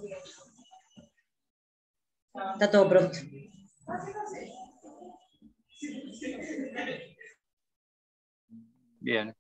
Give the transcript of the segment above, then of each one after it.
Está todo pronto. Bien.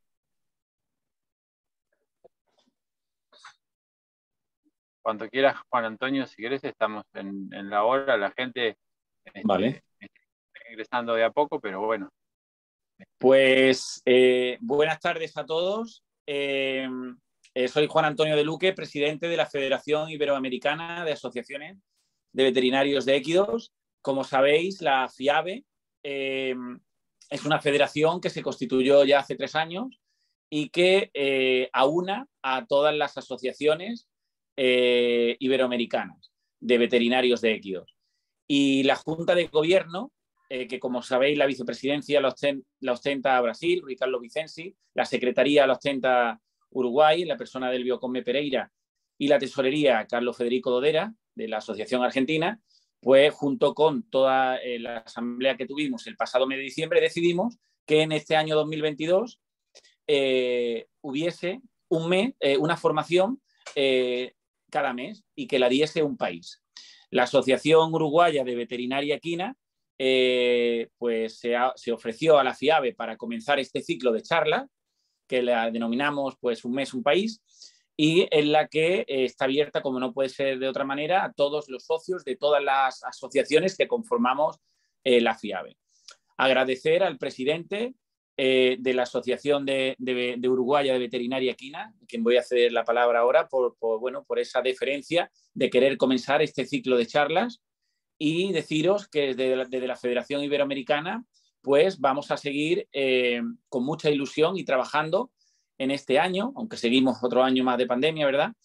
Cuando quieras, Juan Antonio, si querés, estamos en la hora. La gente Vale. está ingresando de a poco, pero bueno. Pues buenas tardes a todos. Soy Juan Antonio de Luque, presidente de la Federación Iberoamericana de Asociaciones de Veterinarios de Équidos. Como sabéis, la FIAVE es una federación que se constituyó ya hace 3 años y que aúna a todas las asociaciones iberoamericanas de veterinarios de Équidos. Y la Junta de Gobierno, que como sabéis la vicepresidencia la ostenta Brasil, Luis Carlos Vicenci, la secretaría la ostenta Uruguay, la persona del Biocome Pereira, y la tesorería Carlos Federico Dodera, de la Asociación Argentina, pues junto con toda la asamblea que tuvimos el pasado mes de diciembre, decidimos que en este año 2022 hubiese una formación cada mes y que la diese un país. La Asociación Uruguaya de Veterinaria Equina pues se ofreció a la FIAVE para comenzar este ciclo de charlas, que la denominamos pues Un mes, un país, y en la que está abierta, como no puede ser de otra manera, a todos los socios de todas las asociaciones que conformamos la FIAVE. Agradecer al presidente de la Asociación de Uruguaya de Veterinaria Equina, a quien voy a ceder la palabra ahora, por esa deferencia de querer comenzar este ciclo de charlas, y deciros que desde la Federación Iberoamericana pues vamos a seguir con mucha ilusión y trabajando en este año, aunque seguimos otro año más de pandemia, ¿verdad?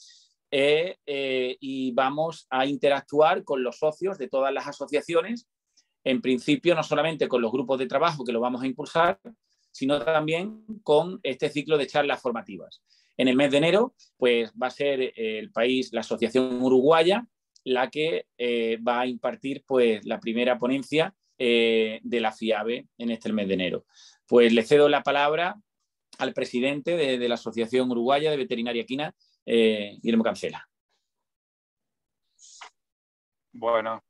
Y vamos a interactuar con los socios de todas las asociaciones, en principio no solamente con los grupos de trabajo que lo vamos a impulsar, sino también con este ciclo de charlas formativas. En el mes de enero pues va a ser el país, la Asociación Uruguaya, la que va a impartir pues la primera ponencia de la FIAVE en este mes de enero. Pues le cedo la palabra al presidente de la Asociación Uruguaya de Veterinaria Equina, Guillermo Cancela. Bueno,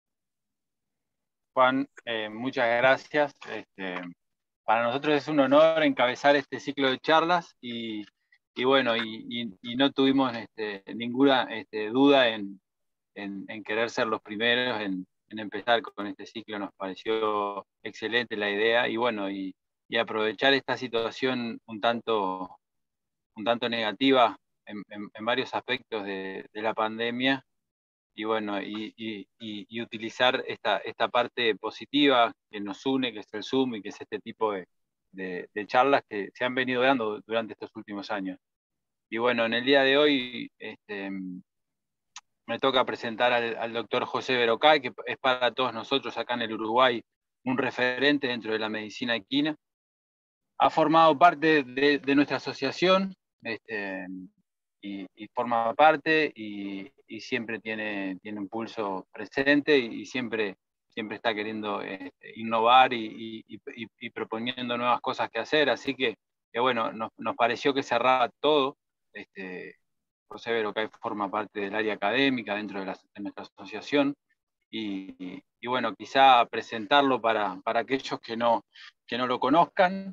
Juan, muchas gracias. Para nosotros es un honor encabezar este ciclo de charlas y bueno, no tuvimos ninguna duda en querer ser los primeros en empezar con este ciclo. Nos pareció excelente la idea y bueno, y aprovechar esta situación un tanto negativa en varios aspectos de la pandemia y bueno, y utilizar esta parte positiva que nos une, que es el Zoom y que es este tipo de charlas que se han venido dando durante estos últimos años. Y bueno, en el día de hoy me toca presentar al doctor José Verocay, que es para todos nosotros acá en el Uruguay un referente dentro de la medicina equina. Ha formado parte de nuestra asociación y forma parte y siempre tiene un pulso presente y siempre está queriendo innovar y proponiendo nuevas cosas que hacer. Así que bueno, nos pareció que cerraba todo. José Verocay forma parte del área académica dentro de nuestra asociación y bueno, quizá presentarlo para aquellos que no lo conozcan.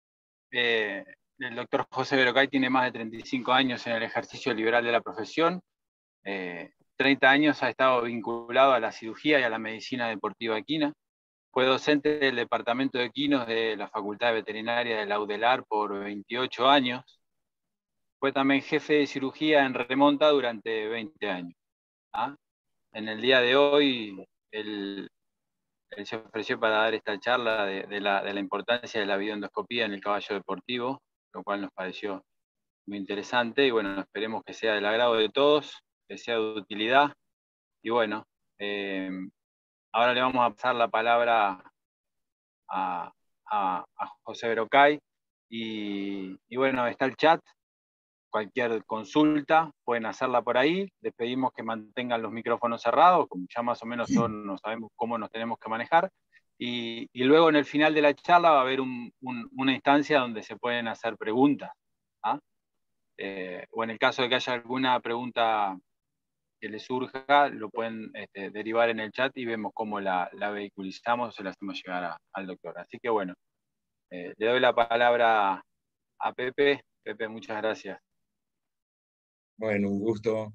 El doctor José Verocay tiene más de 35 años en el ejercicio liberal de la profesión. 30 años ha estado vinculado a la cirugía y a la medicina deportiva equina. Fue docente del departamento de equinos de la Facultad de Veterinaria de la UDELAR por 28 años. Fue también jefe de cirugía en Remonta durante 20 años. En el día de hoy, él se ofreció para dar esta charla de la importancia de la videoendoscopía en el caballo deportivo, lo cual nos pareció muy interesante y bueno, esperemos que sea del agrado de todos, que sea de utilidad. Y bueno, ahora le vamos a pasar la palabra a José Verocay y bueno, está el chat. Cualquier consulta pueden hacerla por ahí. Les pedimos que mantengan los micrófonos cerrados, como ya más o menos todos no sabemos cómo nos tenemos que manejar. Y luego en el final de la charla va a haber una instancia donde se pueden hacer preguntas. O en el caso de que haya alguna pregunta les surja, lo pueden derivar en el chat y vemos cómo la vehiculizamos o se la hacemos llegar al doctor. Así que bueno, le doy la palabra a Pepe. Pepe, muchas gracias. Bueno, un gusto.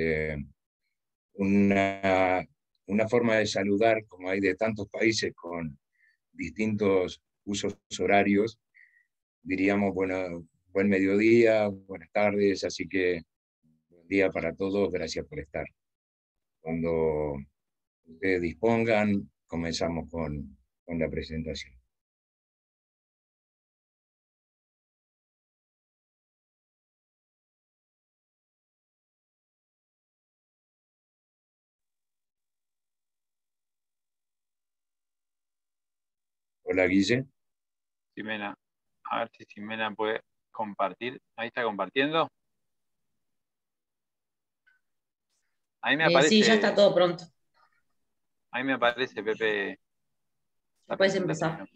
Una forma de saludar, como hay de tantos países con distintos usos horarios, diríamos, bueno, buen mediodía, buenas tardes, así que buen día para todos, gracias por estar. Cuando ustedes dispongan, comenzamos con la presentación. Hola, Guille. Ximena, a ver si Ximena puede compartir. Ahí está compartiendo. Ahí me aparece. Sí, ya está todo pronto. Ahí me aparece, Pepe. Puedes empezar.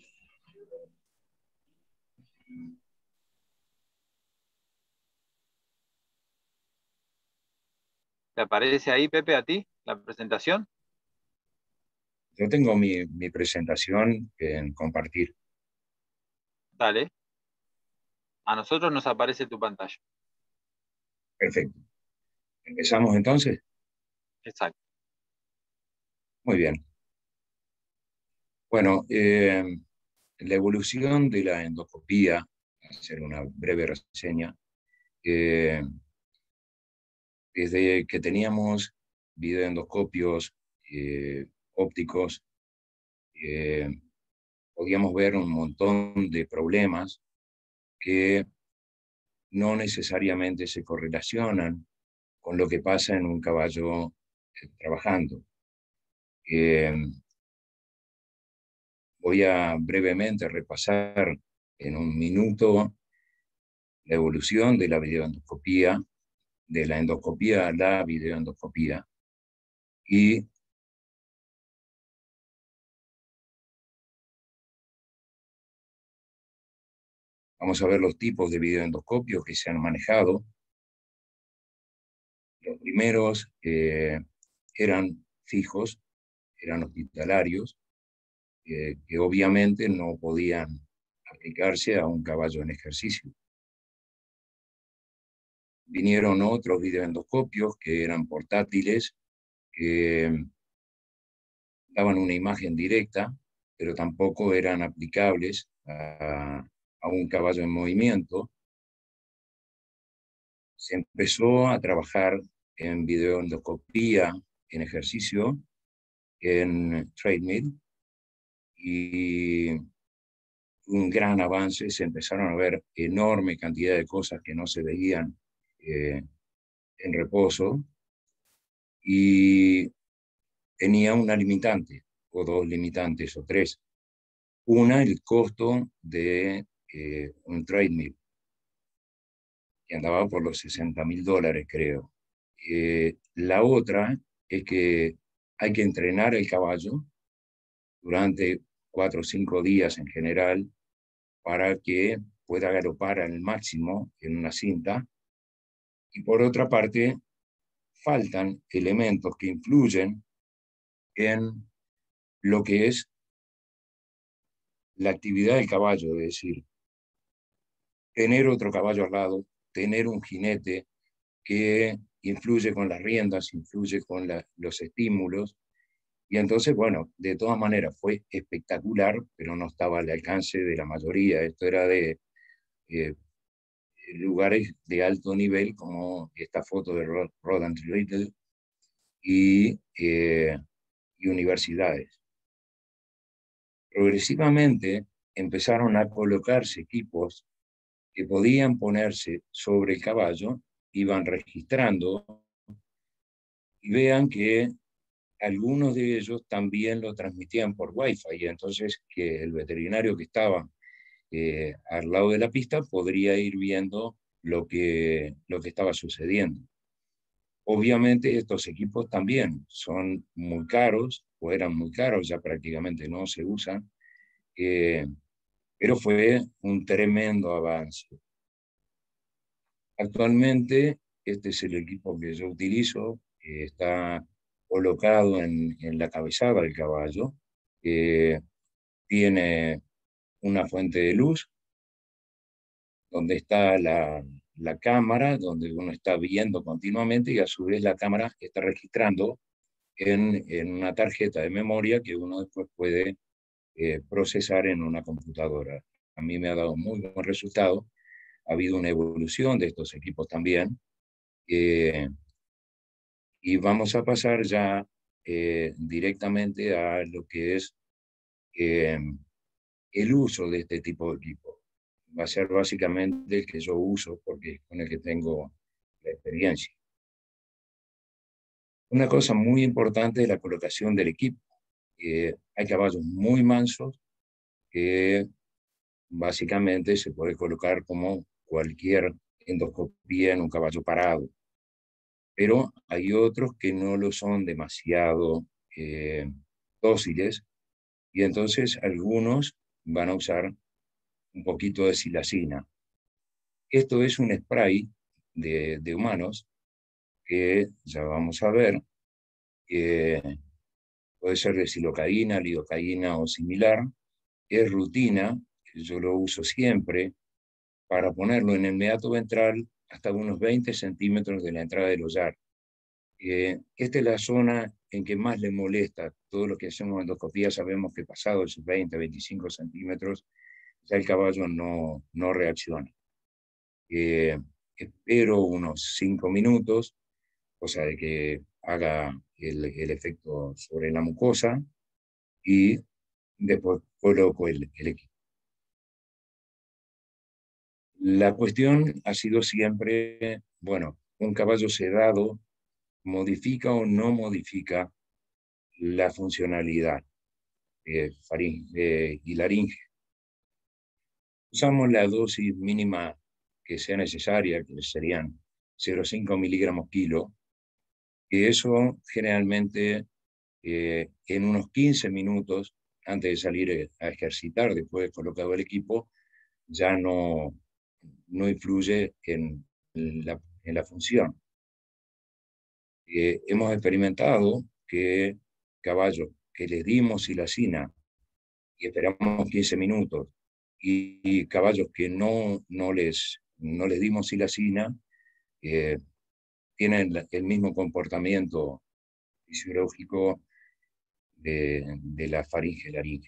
¿Te aparece ahí, Pepe, a ti, la presentación? Yo tengo mi presentación en compartir. Dale. A nosotros nos aparece tu pantalla. Perfecto. ¿Empezamos entonces? Exacto. Muy bien. Bueno, la evolución de la endoscopía, hacer una breve reseña, desde que teníamos videoendoscopios ópticos, podíamos ver un montón de problemas que no necesariamente se correlacionan con lo que pasa en un caballo trabajando. Voy a brevemente repasar en un minuto la evolución de la videoendoscopía, de la endoscopía a la videoendoscopía, y vamos a ver los tipos de videoendoscopios que se han manejado. Los primeros eran fijos, eran hospitalarios, que obviamente no podían aplicarse a un caballo en ejercicio. Vinieron otros videoendoscopios que eran portátiles, que daban una imagen directa, pero tampoco eran aplicables a un caballo en movimiento. Se empezó a trabajar en videoendoscopía en ejercicio, en treadmill, y un gran avance. Se empezaron a ver enorme cantidad de cosas que no se veían en reposo, y tenía una limitante, o dos limitantes, o tres. Una, el costo de un treadmill, que andaba por los $60.000, creo. La otra es que hay que entrenar el caballo durante 4 o 5 días en general para que pueda galopar al máximo en una cinta. Y por otra parte, faltan elementos que influyen en lo que es la actividad del caballo, es decir, tener otro caballo al lado, tener un jinete que influye con las riendas, influye con los estímulos. Y entonces, bueno, de todas maneras fue espectacular, pero no estaba al alcance de la mayoría. Esto era de lugares de alto nivel, como esta foto de Rod and Riddle, y universidades. Progresivamente empezaron a colocarse equipos que podían ponerse sobre el caballo, iban registrando, y vean que algunos de ellos también lo transmitían por Wi-Fi, y entonces que el veterinario que estaba al lado de la pista podría ir viendo lo que estaba sucediendo. Obviamente estos equipos también son muy caros, o eran muy caros, ya prácticamente no se usan, pero fue un tremendo avance. Actualmente este es el equipo que yo utilizo, está colocado en la cabezada del caballo, tiene una fuente de luz, donde está la cámara, donde uno está viendo continuamente, y a su vez la cámara está registrando en una tarjeta de memoria que uno después puede procesar en una computadora. A mí me ha dado muy buen resultado. Ha habido una evolución de estos equipos también. Y vamos a pasar ya directamente a lo que es el uso de este tipo de equipo. Va a ser básicamente el que yo uso porque es con el que tengo la experiencia. Una cosa muy importante es la colocación del equipo. Hay caballos muy mansos que básicamente se puede colocar como cualquier endoscopía en un caballo parado. Pero hay otros que no lo son demasiado dóciles, y entonces algunos van a usar un poquito de silacina. Esto es un spray de humanos que ya vamos a ver, puede ser de silocaína, lidocaína o similar. Es rutina, yo lo uso siempre para ponerlo en el meato ventral hasta unos 20 centímetros de la entrada del hollar. Esta es la zona en que más le molesta. Todos los que hacemos endoscopía sabemos que pasado esos 20, 25 centímetros, ya el caballo no reacciona. Espero unos 5 minutos, cosa de que haga el efecto sobre la mucosa, y después coloco el equipo. La cuestión ha sido siempre, bueno, un caballo sedado modifica o no modifica la funcionalidad y laringe. Usamos la dosis mínima que sea necesaria, que serían 0,5 miligramos kilo, y eso generalmente en unos 15 minutos antes de salir a ejercitar, después de colocado el equipo, ya no influye en la función. Hemos experimentado que caballos que les dimos silacina y esperamos 15 minutos, y caballos que no les dimos silacina, tienen el mismo comportamiento fisiológico de la faringe laringe.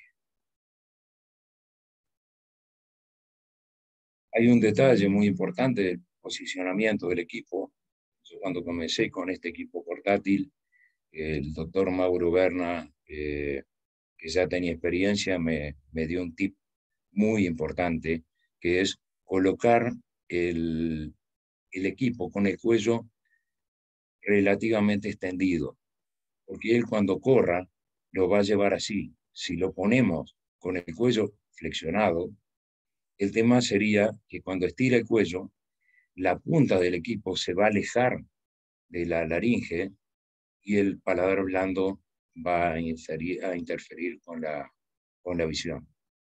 Hay un detalle muy importante del posicionamiento del equipo. Yo cuando comencé con este equipo portátil, el doctor Mauro Berna, que ya tenía experiencia, me dio un tip muy importante, que es colocar el equipo con el cuello relativamente extendido, porque él cuando corra lo va a llevar así. Si lo ponemos con el cuello flexionado, el tema sería que cuando estira el cuello, la punta del equipo se va a alejar de la laringe y el paladar blando va a interferir con la visión.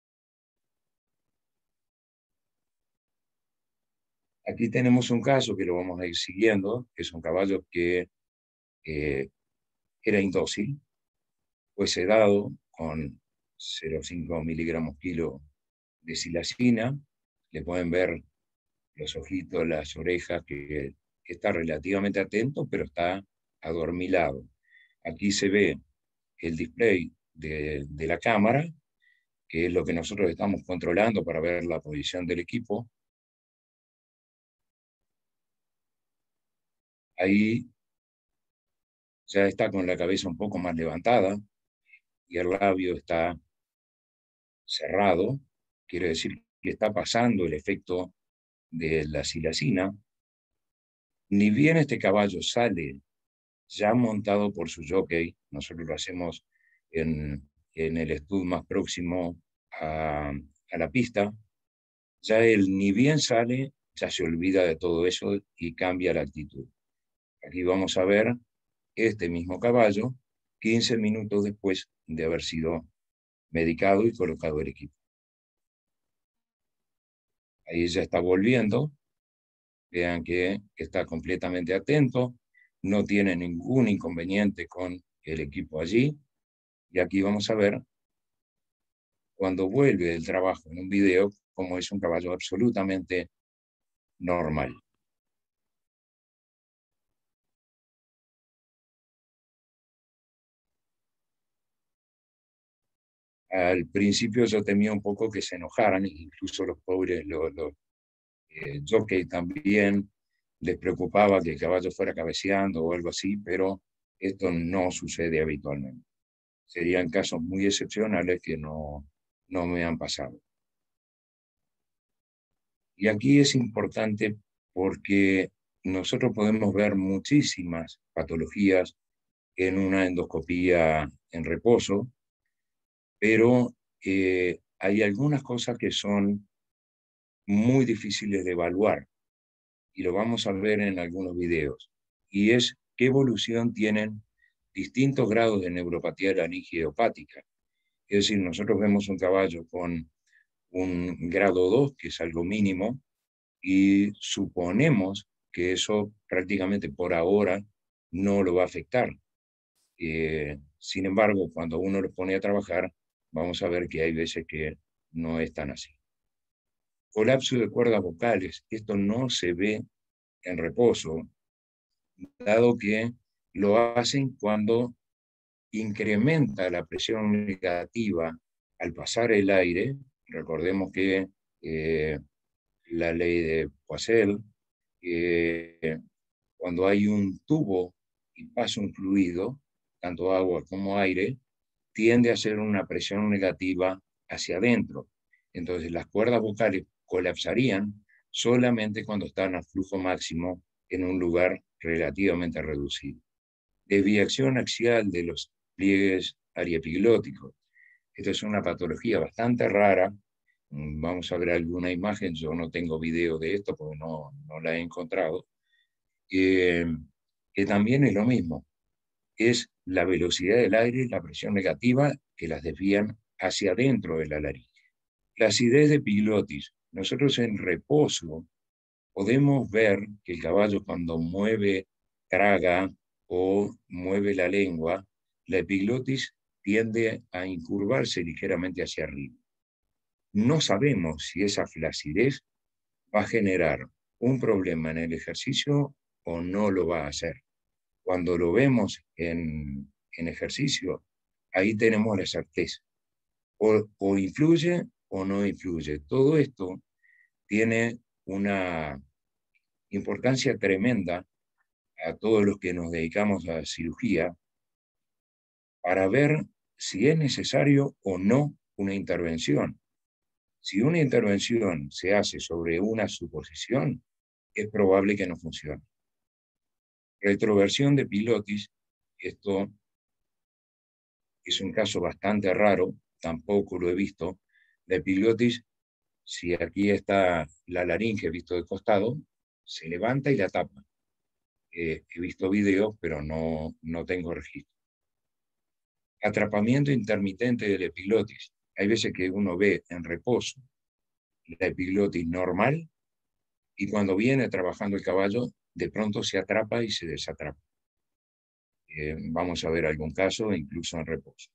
Aquí tenemos un caso que lo vamos a ir siguiendo, que es un caballo que era indócil, fue sedado con 0,5 miligramos kilo de silacina. Le pueden ver los ojitos, las orejas, que está relativamente atento, pero está adormilado. Aquí se ve el display de la cámara, que es lo que nosotros estamos controlando para ver la posición del equipo. Ahí ya está con la cabeza un poco más levantada y el labio está cerrado. Quiere decir que está pasando el efecto de la silacina. Ni bien este caballo sale ya montado por su jockey, nosotros lo hacemos en el stud más próximo a la pista, ya él ni bien sale, ya se olvida de todo eso y cambia la actitud. Aquí vamos a ver este mismo caballo 15 minutos después de haber sido medicado y colocado el equipo. Ahí ya está volviendo. Vean que está completamente atento, no tiene ningún inconveniente con el equipo allí. Y aquí vamos a ver, cuando vuelve del trabajo en un video, cómo es un caballo absolutamente normal. Al principio yo temía un poco que se enojaran, incluso los pobres, los jockeys también les preocupaba que el caballo fuera cabeceando o algo así, pero esto no sucede habitualmente. Serían casos muy excepcionales que no me han pasado. Y aquí es importante porque nosotros podemos ver muchísimas patologías en una endoscopía en reposo, pero hay algunas cosas que son muy difíciles de evaluar, y lo vamos a ver en algunos videos, y es qué evolución tienen distintos grados de neuropatía de la laringe idiopática. Es decir, nosotros vemos un caballo con un grado 2, que es algo mínimo, y suponemos que eso prácticamente por ahora no lo va a afectar. Sin embargo, cuando uno lo pone a trabajar, vamos a ver que hay veces que no es tan así. Colapso de cuerdas vocales, esto no se ve en reposo, dado que lo hacen cuando incrementa la presión negativa al pasar el aire. Recordemos que la ley de Poiseuille, cuando hay un tubo y pasa un fluido, tanto agua como aire, tiende a ser una presión negativa hacia adentro. Entonces las cuerdas vocales colapsarían solamente cuando están a flujo máximo en un lugar relativamente reducido. Desviación axial de los pliegues ariepiglóticos. Esta es una patología bastante rara. Vamos a ver alguna imagen. Yo no tengo video de esto porque no la he encontrado. Que también es lo mismo. Es la velocidad del aire y la presión negativa que las desvían hacia adentro de la laringe. La acidez de epiglotis. Nosotros en reposo podemos ver que el caballo, cuando traga o mueve la lengua, la epiglotis tiende a incurvarse ligeramente hacia arriba. No sabemos si esa flacidez va a generar un problema en el ejercicio o no lo va a hacer. Cuando lo vemos en ejercicio, ahí tenemos la certeza. O influye o no influye. Todo esto tiene una importancia tremenda a todos los que nos dedicamos a la cirugía para ver si es necesario o no una intervención. Si una intervención se hace sobre una suposición, es probable que no funcione. Retroversión de pilotis, esto es un caso bastante raro, tampoco lo he visto. La epiglottis, si aquí está la laringe visto de costado, se levanta y la tapa. He visto videos, pero no tengo registro. Atrapamiento intermitente de la epiglotis. Hay veces que uno ve en reposo la epiglotis normal y cuando viene trabajando el caballo, de pronto se atrapa y se desatrapa. Vamos a ver algún caso, incluso en reposo.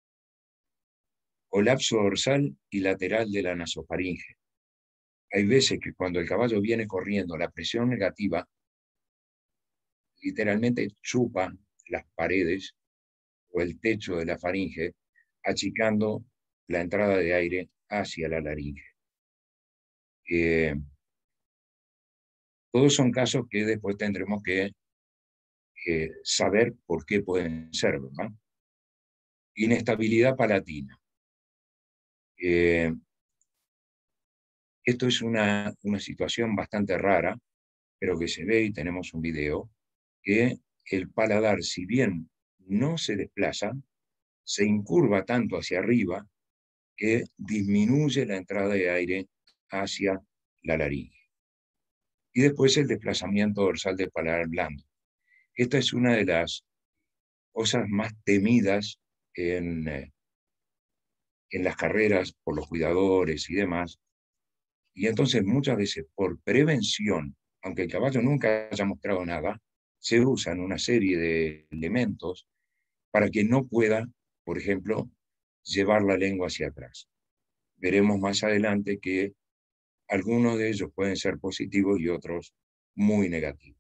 Colapso dorsal y lateral de la nasofaringe. Hay veces que cuando el caballo viene corriendo, la presión negativa literalmente chupa las paredes o el techo de la faringe, achicando la entrada de aire hacia la laringe. Todos son casos que después tendremos que saber por qué pueden ser, ¿verdad? Inestabilidad palatina. Esto es una situación bastante rara, pero que se ve, y tenemos un video, que el paladar, si bien no se desplaza, se incurva tanto hacia arriba que disminuye la entrada de aire hacia la laringe. Y después el desplazamiento dorsal del paladar blando. Esta es una de las cosas más temidas en las carreras por los cuidadores y demás. Y entonces muchas veces por prevención, aunque el caballo nunca haya mostrado nada, se usan una serie de elementos para que no pueda, por ejemplo, llevar la lengua hacia atrás. Veremos más adelante que algunos de ellos pueden ser positivos y otros muy negativos.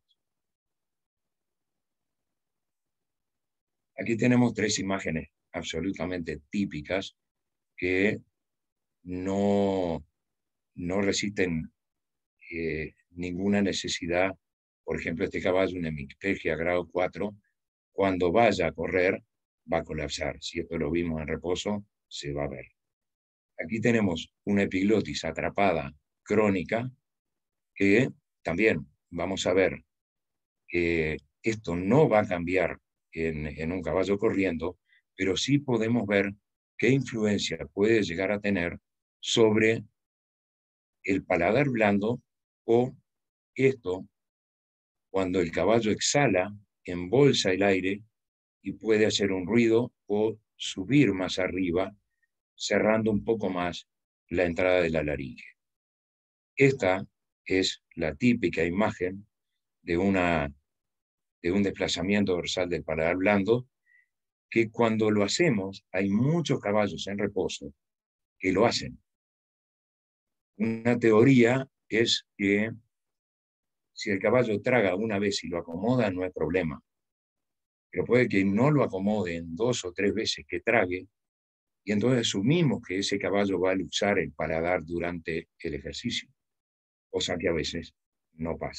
Aquí tenemos 3 imágenes absolutamente típicas que no resisten ninguna necesidad. Por ejemplo, este caballo, una hemiplegia grado 4, cuando vaya a correr, va a colapsar. Si esto lo vimos en reposo, se va a ver. Aquí tenemos una epiglotis atrapada crónica, que también vamos a ver que esto no va a cambiar en un caballo corriendo, pero sí podemos ver qué influencia puede llegar a tener sobre el paladar blando, o esto cuando el caballo exhala, embolsa el aire y puede hacer un ruido o subir más arriba, cerrando un poco más la entrada de la laringe. Esta es la típica imagen de un desplazamiento dorsal del paladar blando, que cuando lo hacemos, hay muchos caballos en reposo que lo hacen. Una teoría es que si el caballo traga una vez y lo acomoda, no hay problema. Pero puede que no lo acomode en 2 o 3 veces que trague, y entonces asumimos que ese caballo va a luxar el paladar durante el ejercicio, cosa que a veces no pasa.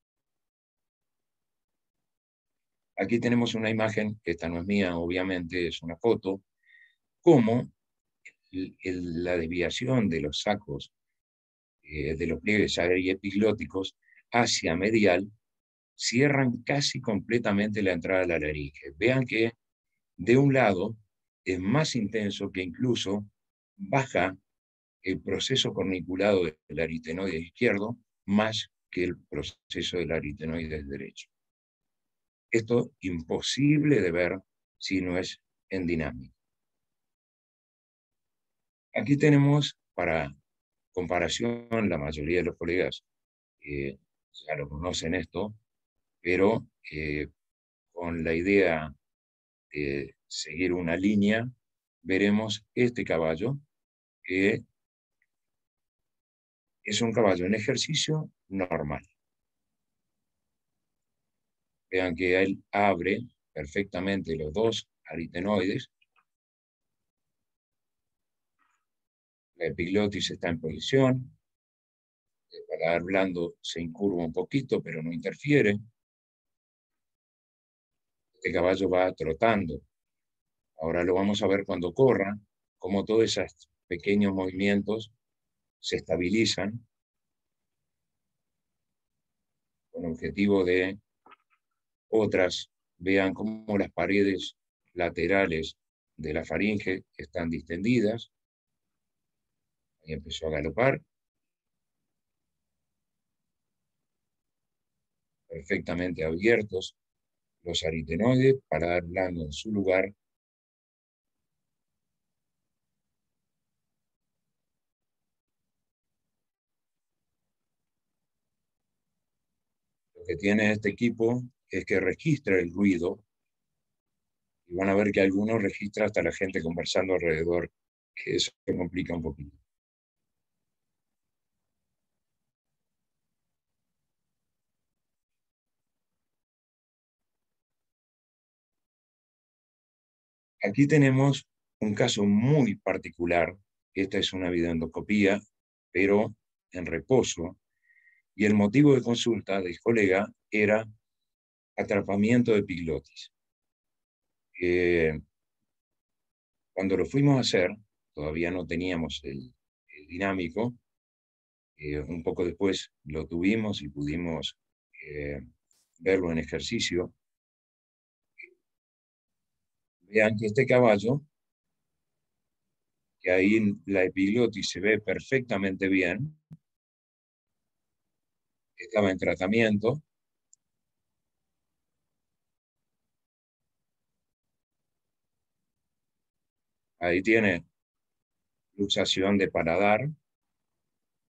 Aquí tenemos una imagen, que esta no es mía, obviamente, es una foto, cómo la desviación de los sacos, de los pliegues epiglóticos hacia medial, cierran casi completamente la entrada de la laringe. Vean que de un lado es más intenso, que incluso baja el proceso corniculado del aritenoide izquierdo más que el proceso del aritenoide derecho. Esto es imposible de ver si no es en dinámica. Aquí tenemos, para comparación, la mayoría de los colegas ya lo conocen esto, pero con la idea de seguir una línea, veremos este caballo, que es un caballo en ejercicio normal. Vean que él abre perfectamente los 2 aritenoides. La epiglotis está en posición. El paladar blando se incurva un poquito, pero no interfiere. Este caballo va trotando. Ahora lo vamos a ver cuando corra, cómo todos esos pequeños movimientos se estabilizan con el objetivo de otras. Vean cómo las paredes laterales de la faringe están distendidas. Ahí empezó a galopar. Perfectamente abiertos los aritenoides, para dar blando en su lugar. Lo que tiene este equipo es que registra el ruido, y van a ver que algunos registra hasta la gente conversando alrededor, que eso se complica un poquito. Aquí tenemos un caso muy particular. Esta es una videoendoscopía, pero en reposo, y el motivo de consulta del colega era atrapamiento de epiglotis. Cuando lo fuimos a hacer, todavía no teníamos el dinámico. Un poco después lo tuvimos y pudimos verlo en ejercicio. Vean que este caballo, que ahí la epiglotis se ve perfectamente bien, estaba en tratamiento. Ahí tiene luxación de paladar.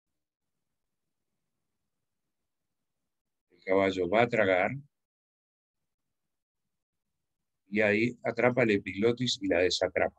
El caballo va a tragar. y ahí atrapa la epiglotis y la desatrapa.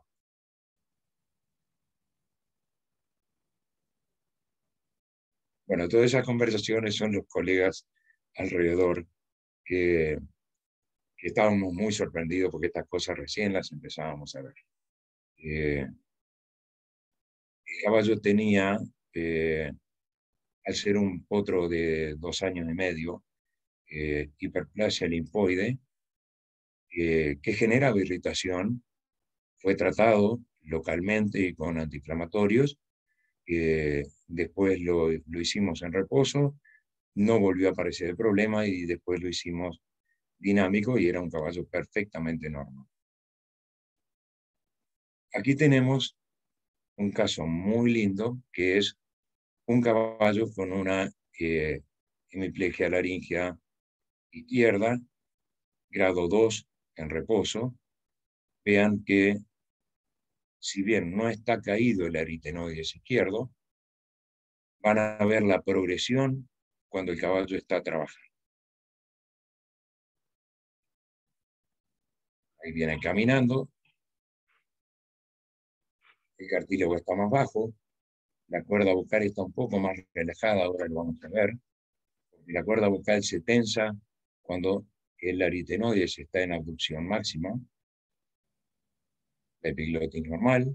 Bueno, todas esas conversaciones son los colegas alrededor que estábamos muy sorprendidos porque estas cosas recién las empezábamos a ver. El caballo tenía, al ser un potro de 2 años y medio, hiperplasia linfoide, que generaba irritación. Fue tratado localmente y con antiinflamatorios. Después lo hicimos en reposo, no volvió a aparecer el problema y después lo hicimos dinámico y era un caballo perfectamente normal. Aquí tenemos un caso muy lindo que es un caballo con una hemiplegia laringea izquierda, grado 2 en reposo. Vean que si bien no está caído el aritenoides izquierdo, van a ver la progresión cuando el caballo está trabajando. Ahí viene caminando, el cartílago está más bajo, la cuerda bucal está un poco más relajada, ahora lo vamos a ver, porque la cuerda bucal se tensa cuando el aritenoides está en abducción máxima, la epiglotis normal.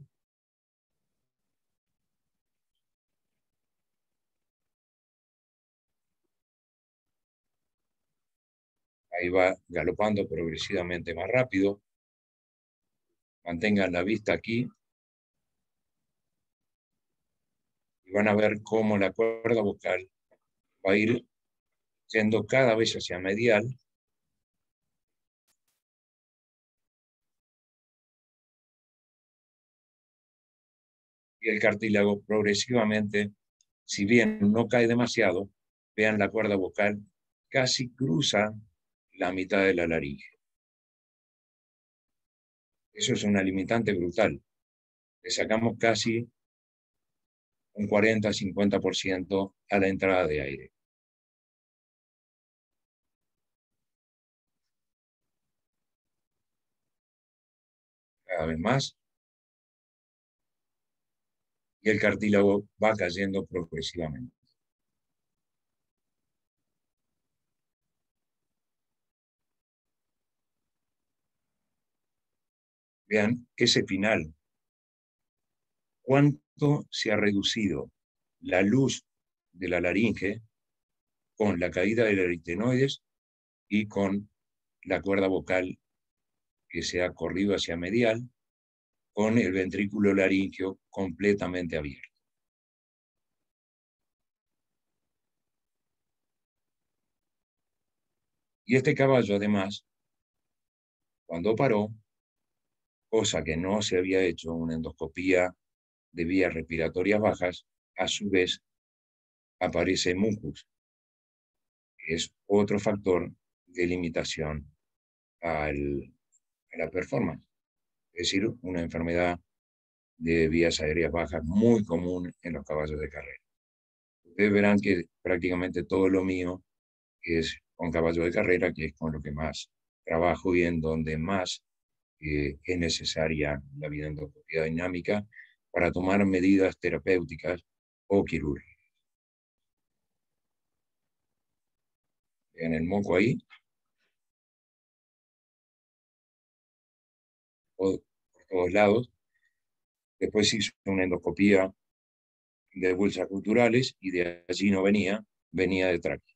Ahí va galopando progresivamente más rápido. Mantengan la vista aquí. Y van a ver cómo la cuerda bucal va a ir yendo cada vez hacia medial. Y el cartílago progresivamente, si bien no cae demasiado, vean la cuerda bucal casi cruza la mitad de la laringe. Eso es una limitante brutal. Le sacamos casi un 40-50% a la entrada de aire. Cada vez más. Y el cartílago va cayendo progresivamente. Vean ese final. Cuánto se ha reducido la luz de la laringe con la caída del aritenoides y con la cuerda vocal que se ha corrido hacia medial, con el ventrículo laríngeo completamente abierto. Y este caballo, además, cuando paró, cosa que no se había hecho, una endoscopía de vías respiratorias bajas, a su vez aparece mucus, que es otro factor de limitación a la performance. Es decir, una enfermedad de vías aéreas bajas muy común en los caballos de carrera. Ustedes verán que prácticamente todo lo mío es con caballos de carrera, que es con lo que más trabajo y en donde más es necesaria la videoendoscopía dinámica para tomar medidas terapéuticas o quirúrgicas. Vean el moco ahí. Por todos lados. Después se hizo una endoscopía de bolsas culturales y de allí no venía de tráquea.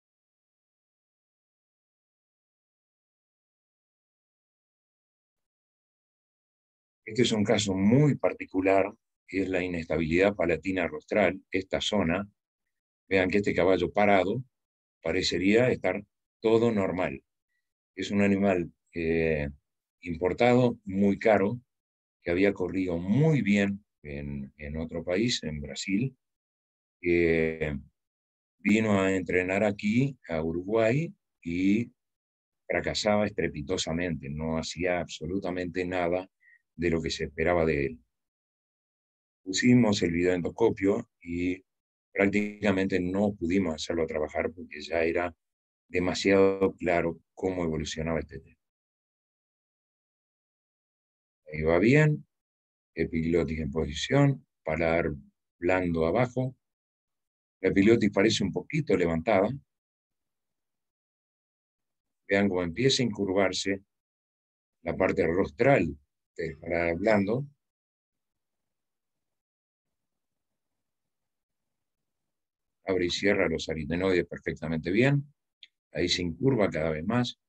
Este es un caso muy particular, que es la inestabilidad palatina rostral, esta zona. Vean que este caballo parado parecería estar todo normal. Es un animal importado, muy caro, que había corrido muy bien en otro país, en Brasil. Vino a entrenar aquí, a Uruguay, y fracasaba estrepitosamente, no hacía absolutamente nada de lo que se esperaba de él. Pusimos el videoendoscopio y prácticamente no pudimos hacerlo trabajar porque ya era demasiado claro cómo evolucionaba este tema. Ahí va bien. Epiglotis en posición, paladar blando abajo. La epiglotis parece un poquito levantada. Vean cómo empieza a incurvarse la parte rostral del paladar blando. Abre y cierra los aritenoides perfectamente bien. Ahí se incurva cada vez más.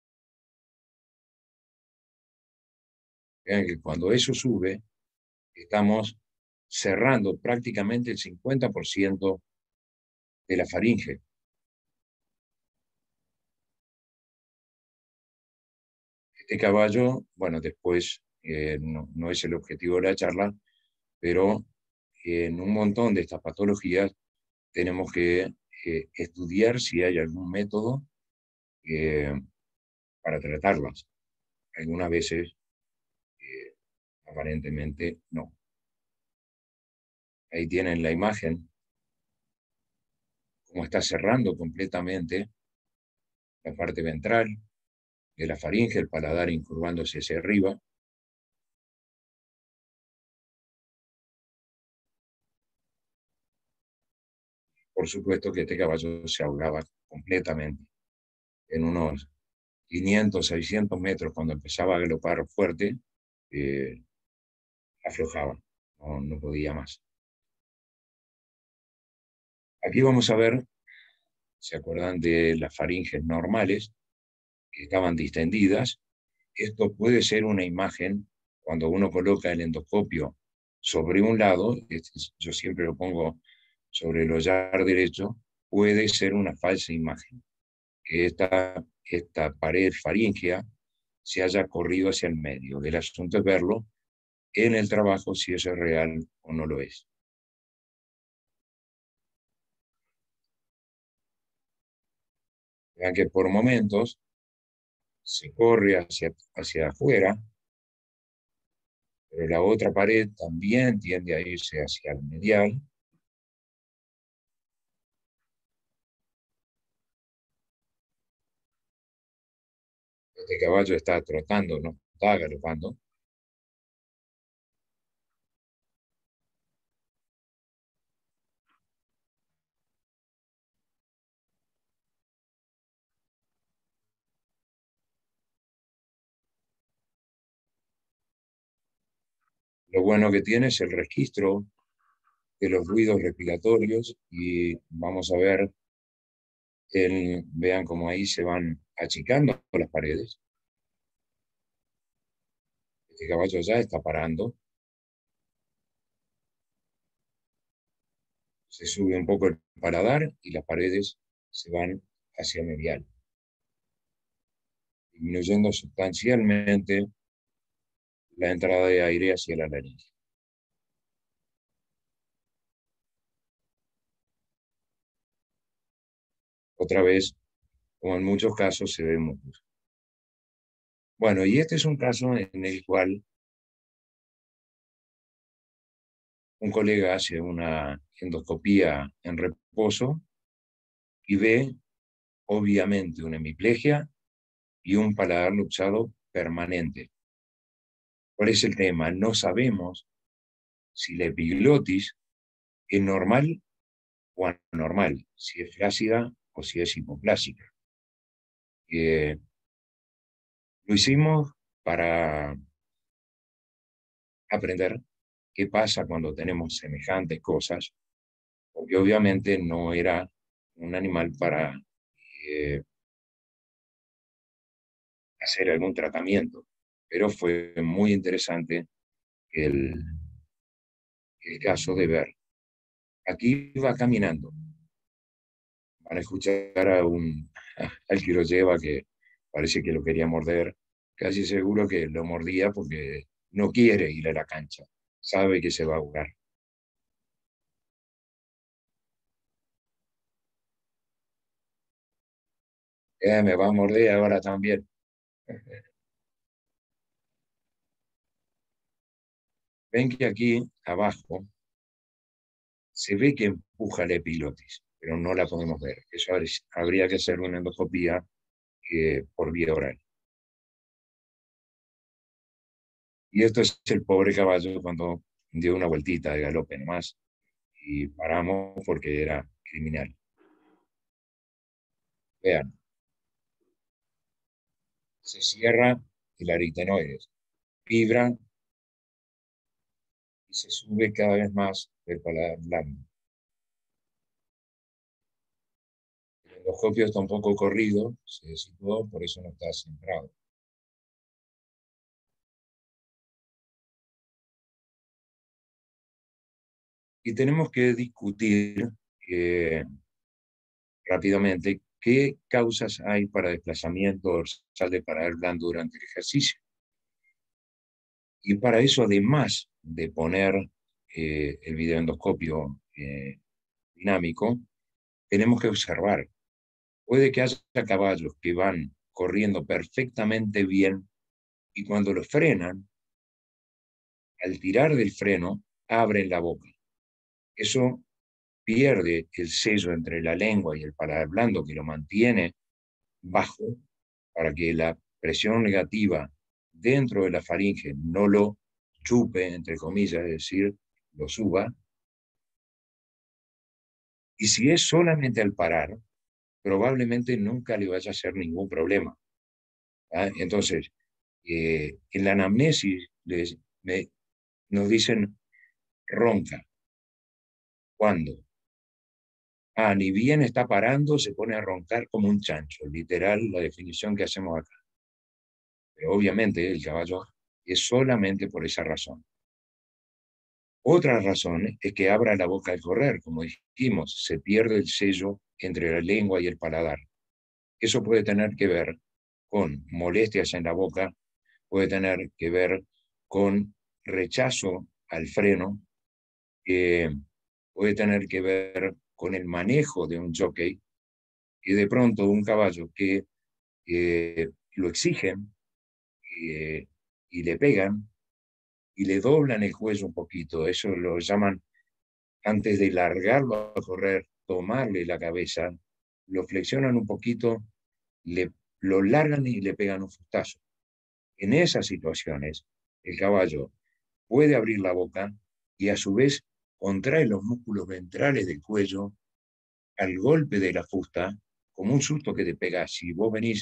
Vean que cuando eso sube, estamos cerrando prácticamente el 50% de la faringe. Este caballo, bueno, después no es el objetivo de la charla, pero en un montón de estas patologías tenemos que estudiar si hay algún método para tratarlas. Algunas veces, aparentemente, no. Ahí tienen la imagen, cómo está cerrando completamente la parte ventral de la faringe, el paladar incurvándose hacia arriba. Por supuesto que este caballo se ahogaba completamente. En unos 500, 600 metros, cuando empezaba a galopar fuerte, aflojaba, no podía más. Aquí vamos a ver, ¿se acuerdan de las faringes normales que estaban distendidas? Esto puede ser una imagen cuando uno coloca el endoscopio sobre un lado, yo siempre lo pongo sobre el hollar derecho, puede ser una falsa imagen, que esta pared faríngea se haya corrido hacia el medio. El asunto es verlo en el trabajo si eso es real o no lo es. Vean que por momentos se corre hacia afuera, pero la otra pared también tiende a irse hacia el medial. Este caballo está trotando, no está galopando. Lo bueno que tiene es el registro de los ruidos respiratorios y vamos a ver, vean cómo ahí se van achicando las paredes. Este caballo ya está parando. Se sube un poco el paladar y las paredes se van hacia medial, disminuyendo sustancialmente la entrada de aire hacia la nariz. Otra vez, como en muchos casos, se ve mucus. Bueno, y este es un caso en el cual un colega hace una endoscopía en reposo y ve, obviamente, una hemiplegia y un paladar luxado permanente. ¿Cuál es el tema? No sabemos si la epiglotis es normal o anormal, si es flácida o si es hipoplásica. Lo hicimos para aprender qué pasa cuando tenemos semejantes cosas, porque obviamente no era un animal para hacer algún tratamiento, pero fue muy interesante el caso de ver. Aquí va caminando. Van a escuchar al que lo lleva, que parece que lo quería morder. Casi seguro que lo mordía porque no quiere ir a la cancha. Sabe que se va a ahogar. Me va a morder ahora también. Ven que aquí abajo se ve que empuja la epilotis, pero no la podemos ver. Eso habría que hacer una endoscopía por vía oral. Y esto es el pobre caballo cuando dio una vueltita de galope nomás y paramos porque era criminal. Vean, se cierra el aritenoides, vibra y se sube cada vez más el paladar blando. El endoscopio está un poco corrido, se situó, por eso no está centrado. Y tenemos que discutir rápidamente qué causas hay para desplazamiento dorsal de paladar blando durante el ejercicio. Y para eso, además de poner el videoendoscopio dinámico, tenemos que observar. Puede que haya caballos que van corriendo perfectamente bien y cuando los frenan, al tirar del freno, abren la boca. Eso pierde el sello entre la lengua y el paladar blando que lo mantiene bajo para que la presión negativa dentro de la faringe no lo chupe, entre comillas, es decir, lo suba. Y si es solamente al parar, probablemente nunca le vaya a hacer ningún problema. ¿Ah? Entonces, en la anamnesis nos dicen ronca. ¿Cuándo? Ni bien está parando, se pone a roncar como un chancho, literal la definición que hacemos acá. Pero obviamente el caballo es solamente por esa razón. Otra razón es que abra la boca al correr, como dijimos, se pierde el sello entre la lengua y el paladar. Eso puede tener que ver con molestias en la boca, puede tener que ver con rechazo al freno, puede tener que ver con el manejo de un jockey, y de pronto un caballo que lo exigen y le pegan y le doblan el cuello un poquito, eso lo llaman, antes de largarlo a correr, tomarle la cabeza, lo flexionan un poquito, lo largan y le pegan un fustazo. En esas situaciones, el caballo puede abrir la boca y a su vez contrae los músculos ventrales del cuello al golpe de la fusta, como un susto que te pega. Si vos venís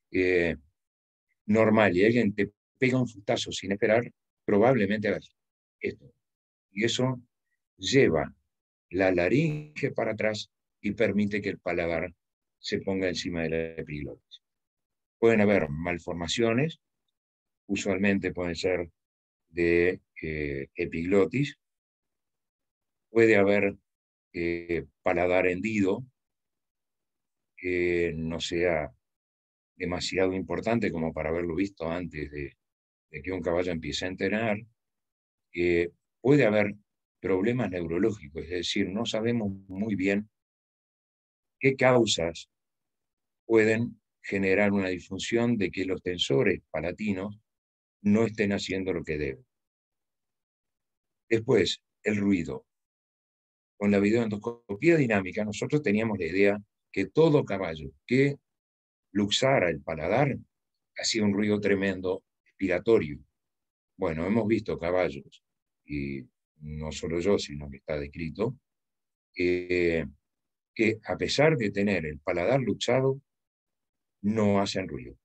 normal y alguien te pega un fustazo sin esperar, probablemente hagas esto. Y eso lleva la laringe para atrás y permite que el paladar se ponga encima de la epiglotis. Pueden haber malformaciones, usualmente pueden ser de epiglotis, puede haber paladar hendido, que no sea demasiado importante como para haberlo visto antes de que un caballo empiece a entrenar. Puede haber problemas neurológicos, es decir, no sabemos muy bien qué causas pueden generar una disfunción de que los tensores palatinos no estén haciendo lo que deben. Después, el ruido. Con la videoendoscopía dinámica, nosotros teníamos la idea que todo caballo que luxara el paladar hacía un ruido tremendo expiratorio. Bueno, hemos visto caballos, y no solo yo, sino que está descrito, que a pesar de tener el paladar luxado, no hacen ruido.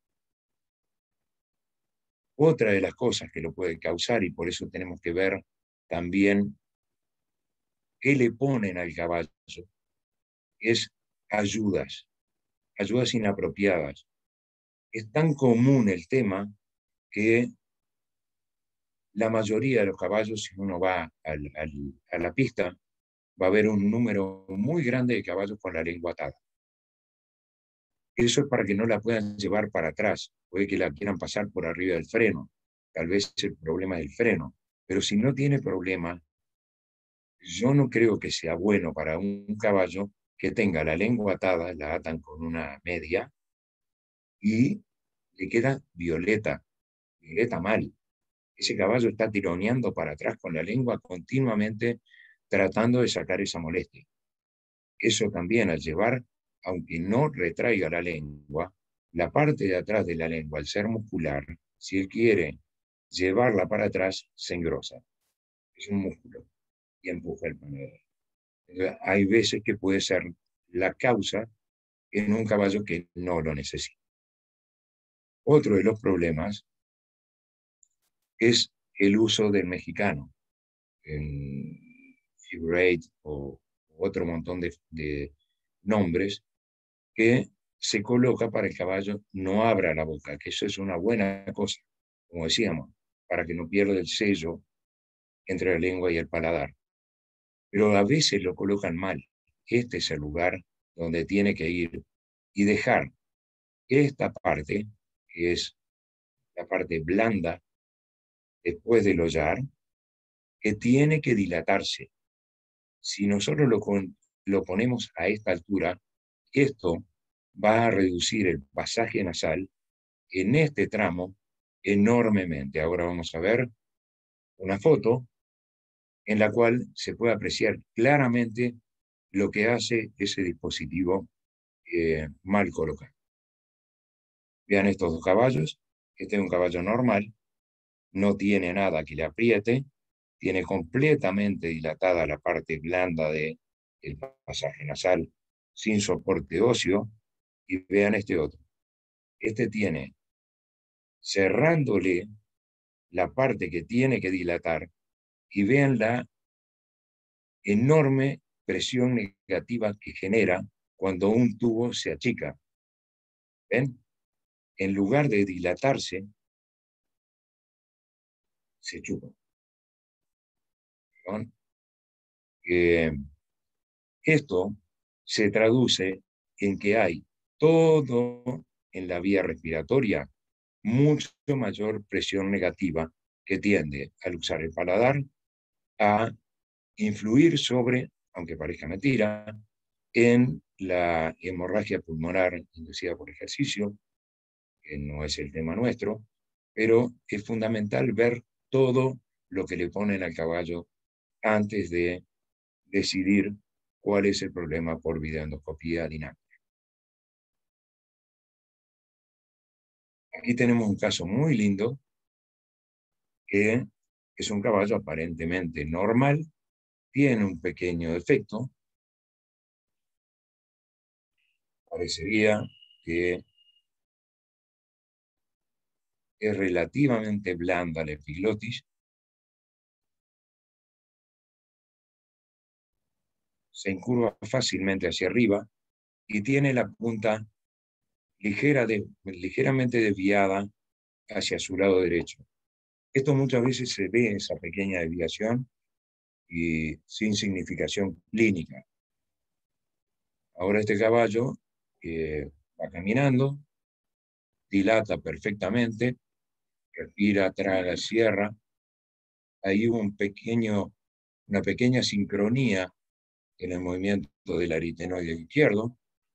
Otra de las cosas que lo puede causar, y por eso tenemos que ver también qué le ponen al caballo, es ayudas inapropiadas. Es tan común el tema que la mayoría de los caballos, si uno va a la pista, va a haber un número muy grande de caballos con la lengua atada. Eso es para que no la puedan llevar para atrás. Puede que la quieran pasar por arriba del freno. Tal vez el problema es el freno. Pero si no tiene problema, yo no creo que sea bueno para un caballo que tenga la lengua atada, la atan con una media, y le queda violeta mal. Ese caballo está tironeando para atrás con la lengua continuamente tratando de sacar esa molestia. Eso también, al llevar, aunque no retraiga la lengua, la parte de atrás de la lengua, al ser muscular, si él quiere llevarla para atrás se engrosa. Es un músculo y empuja el paladar. Entonces, hay veces que puede ser la causa en un caballo que no lo necesita. Otro de los problemas es el uso del mexicano en figure 8 o otro montón de nombres que se coloca para que el caballo no abra la boca, que eso es una buena cosa, como decíamos, para que no pierda el sello entre la lengua y el paladar. Pero a veces lo colocan mal. Este es el lugar donde tiene que ir y dejar esta parte, que es la parte blanda después del hollar, que tiene que dilatarse. Si nosotros lo ponemos a esta altura, esto va a reducir el pasaje nasal en este tramo enormemente. Ahora vamos a ver una foto en la cual se puede apreciar claramente lo que hace ese dispositivo mal colocado. Vean estos dos caballos. Este es un caballo normal, no tiene nada que le apriete, tiene completamente dilatada la parte blanda del pasaje nasal sin soporte óseo. Y vean este otro. Este tiene, cerrándole la parte que tiene que dilatar, y vean la enorme presión negativa que genera cuando un tubo se achica. ¿Ven? En lugar de dilatarse, se chupa. Esto se traduce en que hay todo en la vía respiratoria mucho mayor presión negativa que tiende, al usar el paladar, a influir sobre, aunque parezca mentira, en la hemorragia pulmonar inducida por ejercicio, que no es el tema nuestro, pero es fundamental ver todo lo que le ponen al caballo antes de decidir cuál es el problema por videoendoscopía dinámica. Aquí tenemos un caso muy lindo, que es un caballo aparentemente normal, tiene un pequeño defecto, parecería que es relativamente blanda la epiglotis, se incurva fácilmente hacia arriba y tiene la punta ligeramente desviada hacia su lado derecho. Esto muchas veces se ve, esa pequeña desviación, y sin significación clínica. Ahora este caballo va caminando, dilata perfectamente, respira, traga, cierra. Ahí hubo una pequeña sincronía en el movimiento del aritenoide izquierdo.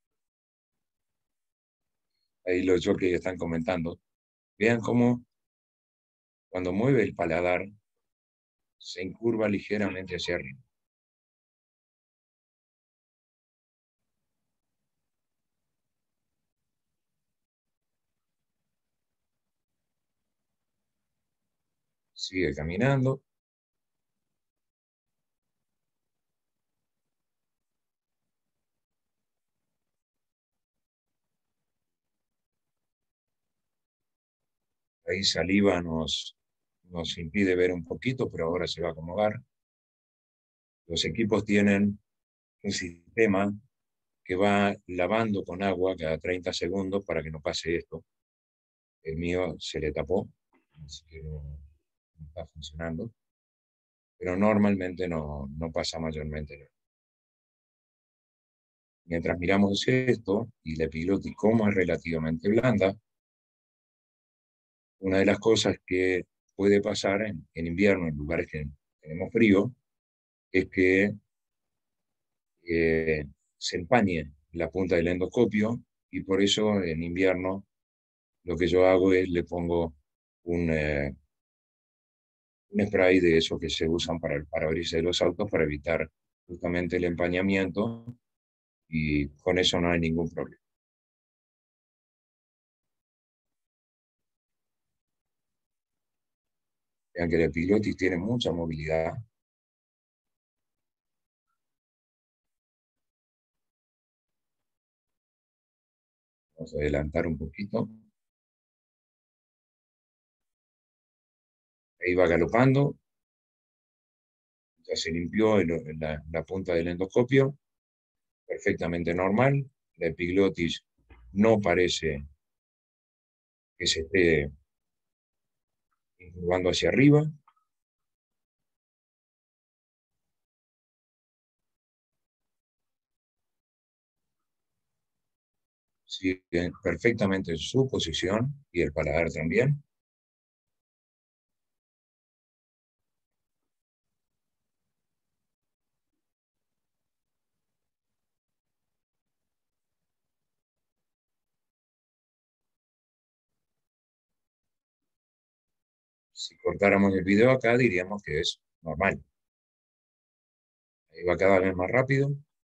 Ahí los jockeys están comentando. Vean cómo cuando mueve el paladar se incurva ligeramente hacia arriba. Sigue caminando. Ahí saliva nos impide ver un poquito, pero ahora se va a acomodar. Los equipos tienen un sistema que va lavando con agua cada 30 segundos para que no pase esto. El mío se le tapó, así que no está funcionando. Pero normalmente no pasa mayormente. Mientras miramos esto, y la epiglotis como es relativamente blanda, una de las cosas que puede pasar en invierno, en lugares que tenemos frío, es que se empañe la punta del endoscopio, y por eso en invierno lo que yo hago es le pongo un spray de esos que se usan para el parabrisas de los autos para evitar justamente el empañamiento, y con eso no hay ningún problema. Vean que la epiglotis tiene mucha movilidad. Vamos a adelantar un poquito. Ahí va galopando. Ya se limpió la punta del endoscopio. Perfectamente normal. La epiglotis no parece que se esté incurvando hacia arriba. Sigue perfectamente en su posición y el paladar también. Si cortáramos el video acá, diríamos que es normal. Ahí va cada vez más rápido.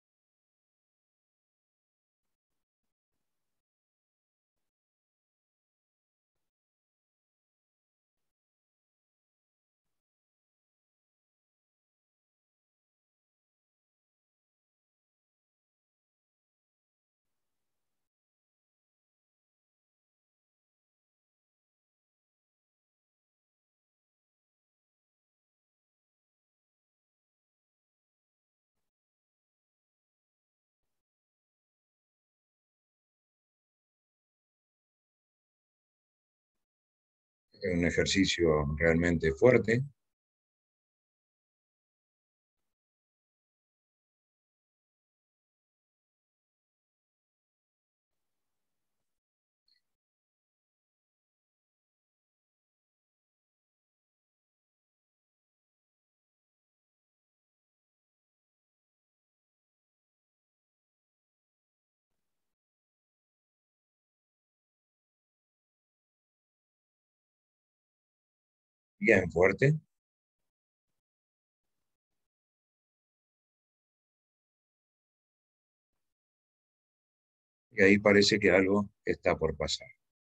Es un ejercicio realmente fuerte. Bien fuerte. Y ahí parece que algo está por pasar.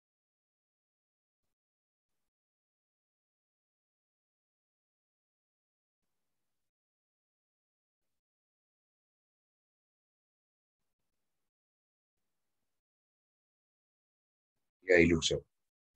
Y ahí lo usó.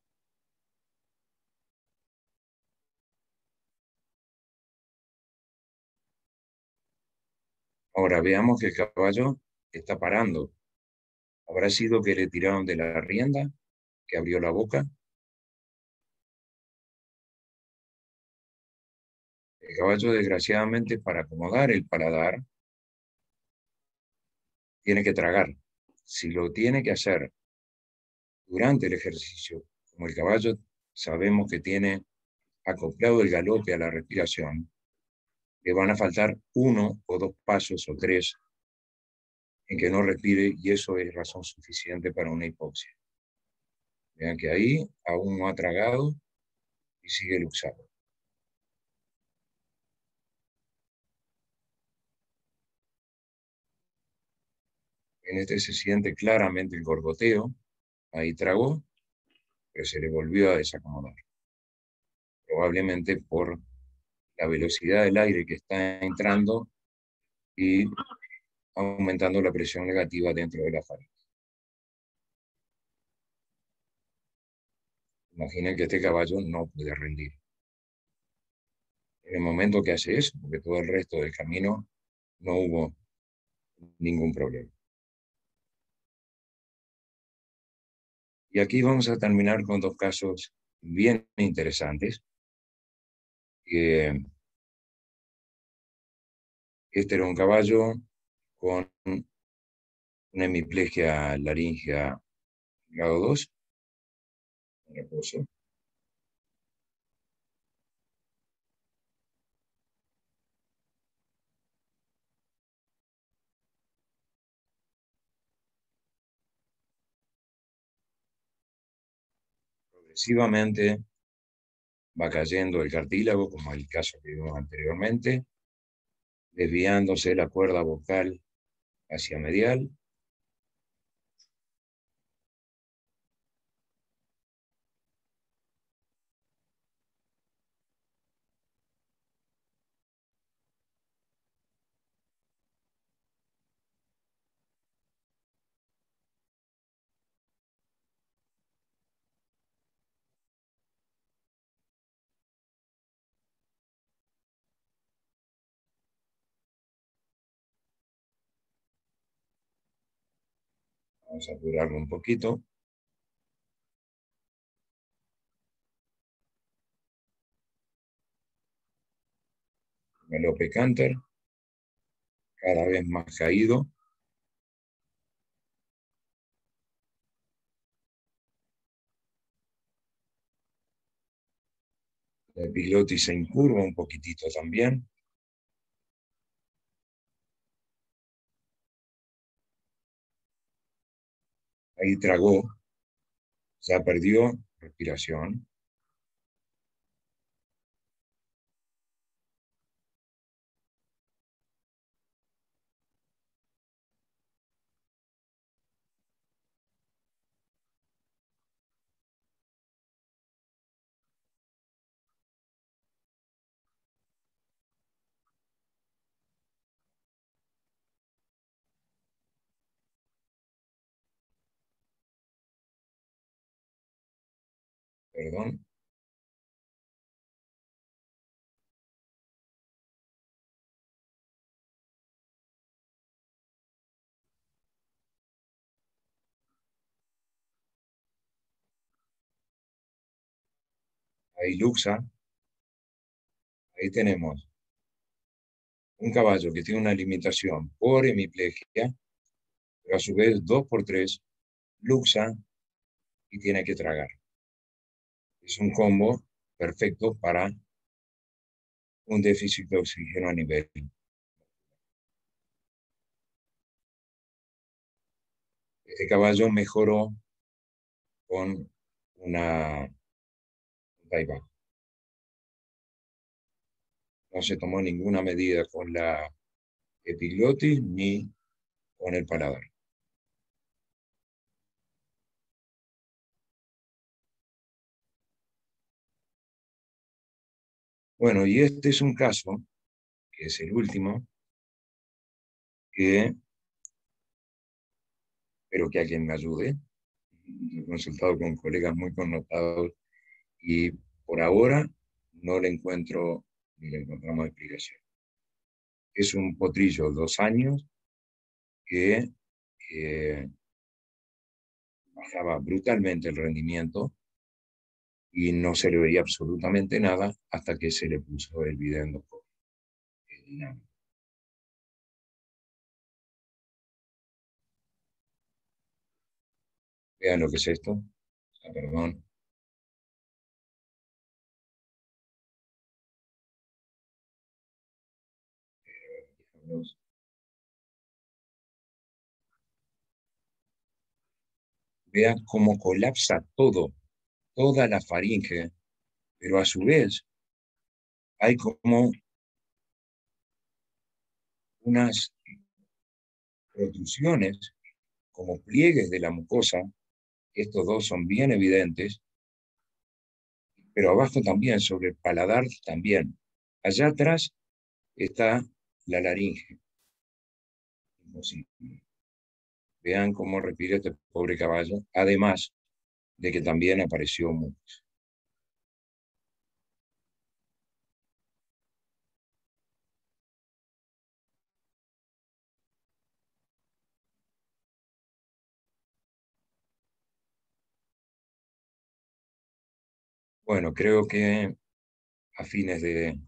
Ahora veamos que el caballo está parando. ¿Habrá sido que le tiraron de la rienda, que abrió la boca? El caballo, desgraciadamente, para acomodar el paladar, tiene que tragar. Si lo tiene que hacer durante el ejercicio, como el caballo sabemos que tiene acoplado el galope a la respiración, le van a faltar 1 o 2 pasos o 3 en que no respire, y eso es razón suficiente para una hipoxia. Vean que ahí aún no ha tragado y sigue luxado. En este se siente claramente el gorgoteo. Ahí tragó, pero se le volvió a desacomodar. Probablemente por la velocidad del aire que está entrando y aumentando la presión negativa dentro de la faringe. Imaginen que este caballo no puede rendir. En el momento que hace eso, porque todo el resto del camino no hubo ningún problema. Y aquí vamos a terminar con 2 casos bien interesantes. Este era un caballo con una hemiplegia laríngea grado 2, en reposo. Progresivamente va cayendo el cartílago, como el caso que vimos anteriormente, desviándose la cuerda vocal hacia medial. Vamos a apurarlo un poquito. Galope canter, cada vez más caído. El piloto se incurva un poquitito también. Ahí tragó, ya perdió respiración. Perdón. Ahí luxa. Ahí tenemos un caballo que tiene una limitación por hemiplegia, pero a su vez 2x3 luxa y tiene que tragar. Es un combo perfecto para un déficit de oxígeno a nivel. Este caballo mejoró con una taiba. No se tomó ninguna medida con la epiglotis ni con el paladar. Bueno, y este es un caso, que es el último, que espero que alguien me ayude. He consultado con colegas muy connotados y por ahora no le encuentro ni le encontramos explicación. Es un potrillo 2 años que bajaba brutalmente el rendimiento y no se le veía absolutamente nada hasta que se le puso el videoendoscopio dinámico. Vean lo que es esto. Ah, perdón. Vean cómo colapsa todo, toda la faringe, pero a su vez hay como unas protrusiones, como pliegues de la mucosa. Estos dos son bien evidentes, pero abajo también, sobre el paladar también. Allá atrás está la laringe. Imposible. Vean cómo respira este pobre caballo, además de que también apareció mucus. Bueno, creo que a fines de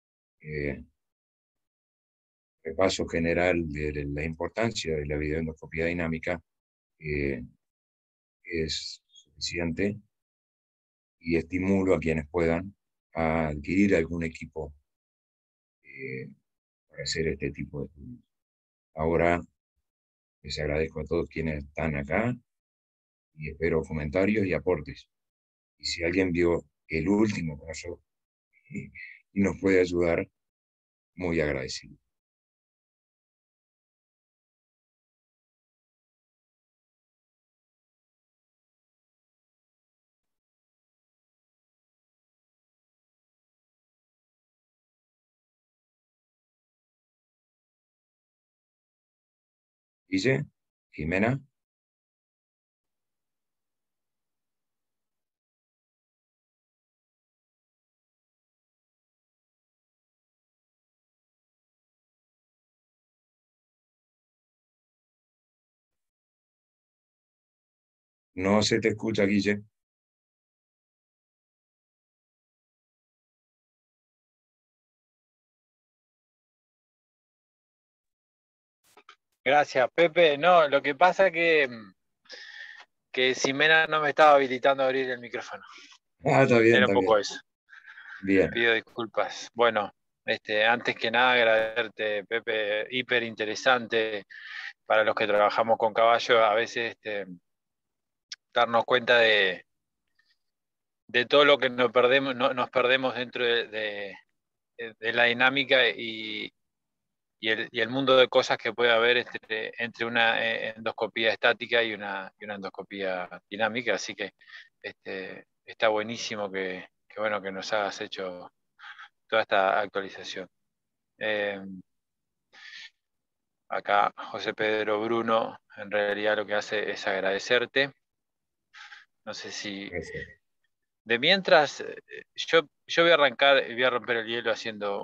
repaso general de la importancia de la videoendoscopia dinámica, eh, es suficiente y estimulo a quienes puedan a adquirir algún equipo para hacer este tipo de estudios. Ahora les agradezco a todos quienes están acá y espero comentarios y aportes. Y si alguien vio el último caso y nos puede ayudar, muy agradecido. Dice, Jimena. No se te escucha, Guille. Gracias, Pepe. No, lo que pasa que Ximena no me estaba habilitando a abrir el micrófono. Ah, está bien, Era un está poco bien. eso. Bien. Pido disculpas. Bueno, antes que nada agradecerte, Pepe, hiper interesante para los que trabajamos con caballo, a veces darnos cuenta de todo lo que nos perdemos, nos perdemos dentro de la dinámica y el mundo de cosas que puede haber entre una endoscopía estática y una endoscopía dinámica. Así que está buenísimo bueno, que nos hagas hecho toda esta actualización. Acá José Pedro Bruno en realidad lo que hace es agradecerte. No sé si... Gracias. De mientras, yo voy a arrancar y voy a romper el hielo haciendo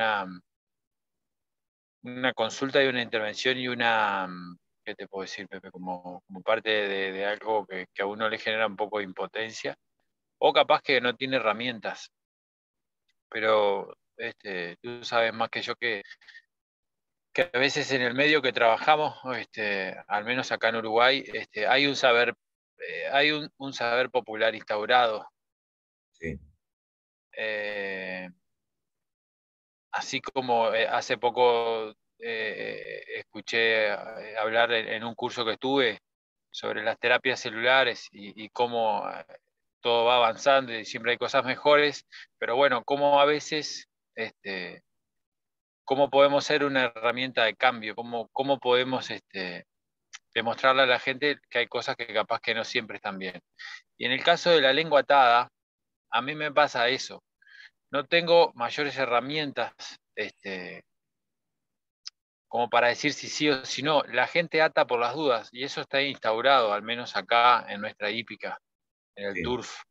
una consulta y una intervención y ¿qué te puedo decir, Pepe? Como parte de algo que a uno le genera un poco de impotencia, o capaz que no tiene herramientas, pero tú sabes más que yo que a veces en el medio que trabajamos, al menos acá en Uruguay, hay un saber popular instaurado. Sí. Así como hace poco escuché hablar en un curso que estuve sobre las terapias celulares y cómo todo va avanzando y siempre hay cosas mejores, pero bueno, cómo a veces, cómo podemos ser una herramienta de cambio, cómo podemos demostrarle a la gente que hay cosas que capaz que no siempre están bien. Y en el caso de la lengua atada, a mí me pasa eso. No tengo mayores herramientas como para decir si sí o si no. La gente ata por las dudas y eso está instaurado, al menos acá en nuestra hípica, en el Sí. turf.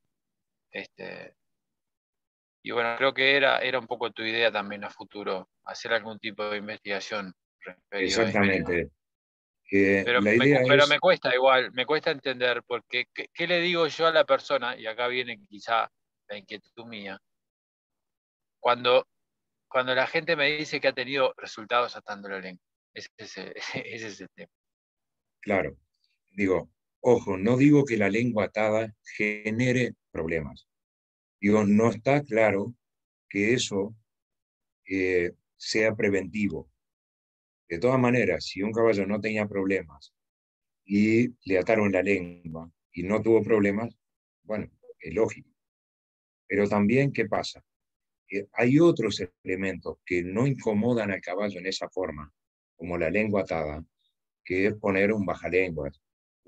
Y bueno, creo que era un poco tu idea también a futuro, hacer algún tipo de investigación referido a esto. Exactamente. La Me, idea pero es, me cuesta igual, me cuesta entender, porque ¿qué le digo yo a la persona? Y acá viene quizá la inquietud mía. Cuando, cuando la gente me dice que ha tenido resultados atando la lengua. Ese es el tema. claro, digo, ojo, no digo que la lengua atada genere problemas. Digo, no está claro que eso sea preventivo. De todas maneras, si un caballo no tenía problemas y le ataron la lengua y no tuvo problemas, bueno, es lógico. Pero también, ¿qué pasa? Hay otros elementos que no incomodan al caballo en esa forma, como la lengua atada, que es poner un bajalenguas,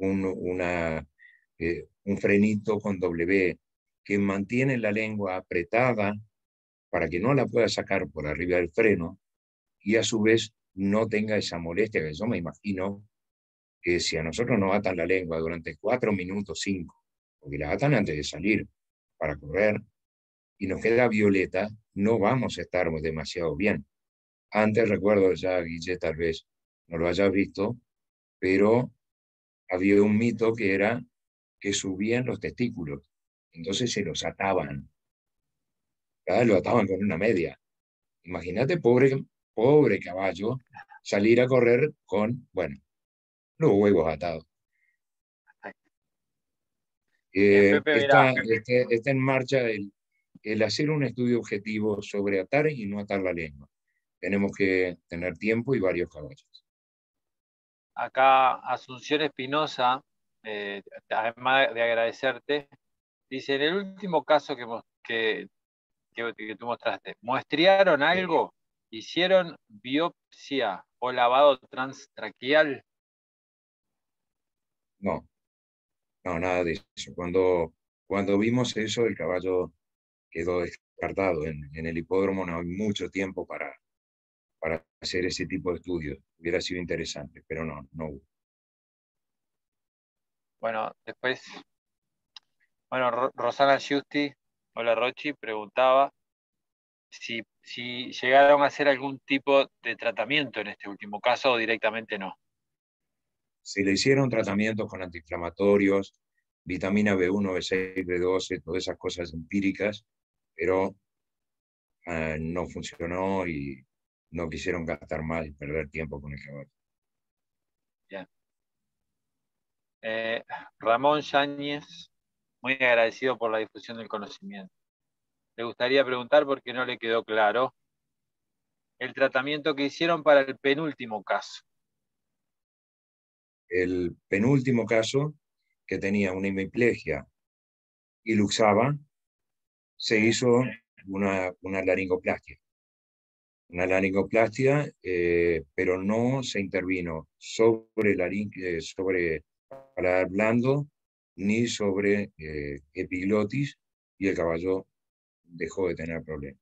un frenito con W, que mantiene la lengua apretada para que no la pueda sacar por arriba del freno y a su vez no tenga esa molestia que yo me imagino que si a nosotros nos atan la lengua durante 4 minutos, 5, porque la atan antes de salir para correr y nos queda violeta, no vamos a estar demasiado bien. Antes recuerdo, ya Guille tal vez no lo hayas visto, pero había un mito que era que subían los testículos, entonces se los ataban, cada lo ataban con una media. Imagínate, pobre caballo, salir a correr con, bueno, los huevos atados. Bien, Pepe, mirá, Está en marcha el hacer un estudio objetivo sobre atar y no atar la lengua. Tenemos que tener tiempo y varios caballos. acá Asunción Espinosa, además de agradecerte, dice, en el último caso que tú mostraste, ¿muestrearon algo? ¿Hicieron biopsia o lavado transtraquial? No, no, nada de eso. Cuando vimos eso, el caballo quedó descartado. En el hipódromo no hay mucho tiempo para hacer ese tipo de estudios. Hubiera sido interesante, pero no hubo. Bueno, después, bueno, Rosana Giusti, hola Rochi, preguntaba si llegaron a hacer algún tipo de tratamiento en este último caso o directamente no. Se le hicieron tratamientos con antiinflamatorios, vitamina B1, B6, B12, todas esas cosas empíricas, pero no funcionó y no quisieron gastar más y perder tiempo con el caballo. Bien. Ramón Yáñez, muy agradecido por la difusión del conocimiento. Le gustaría preguntar, porque no le quedó claro, el tratamiento que hicieron para el penúltimo caso. El penúltimo caso, que tenía una hemiplegia y luxaba, se hizo una laringoplastia. Una laringoplastia, pero no se intervino sobre sobre paladar blando, ni sobre epiglotis, y el caballo dejó de tener problemas.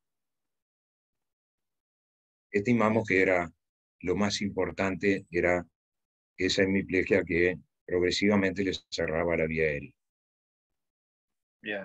Estimamos que era lo más importante, era esa hemiplegia que progresivamente les cerraba la vía aérea. Bien.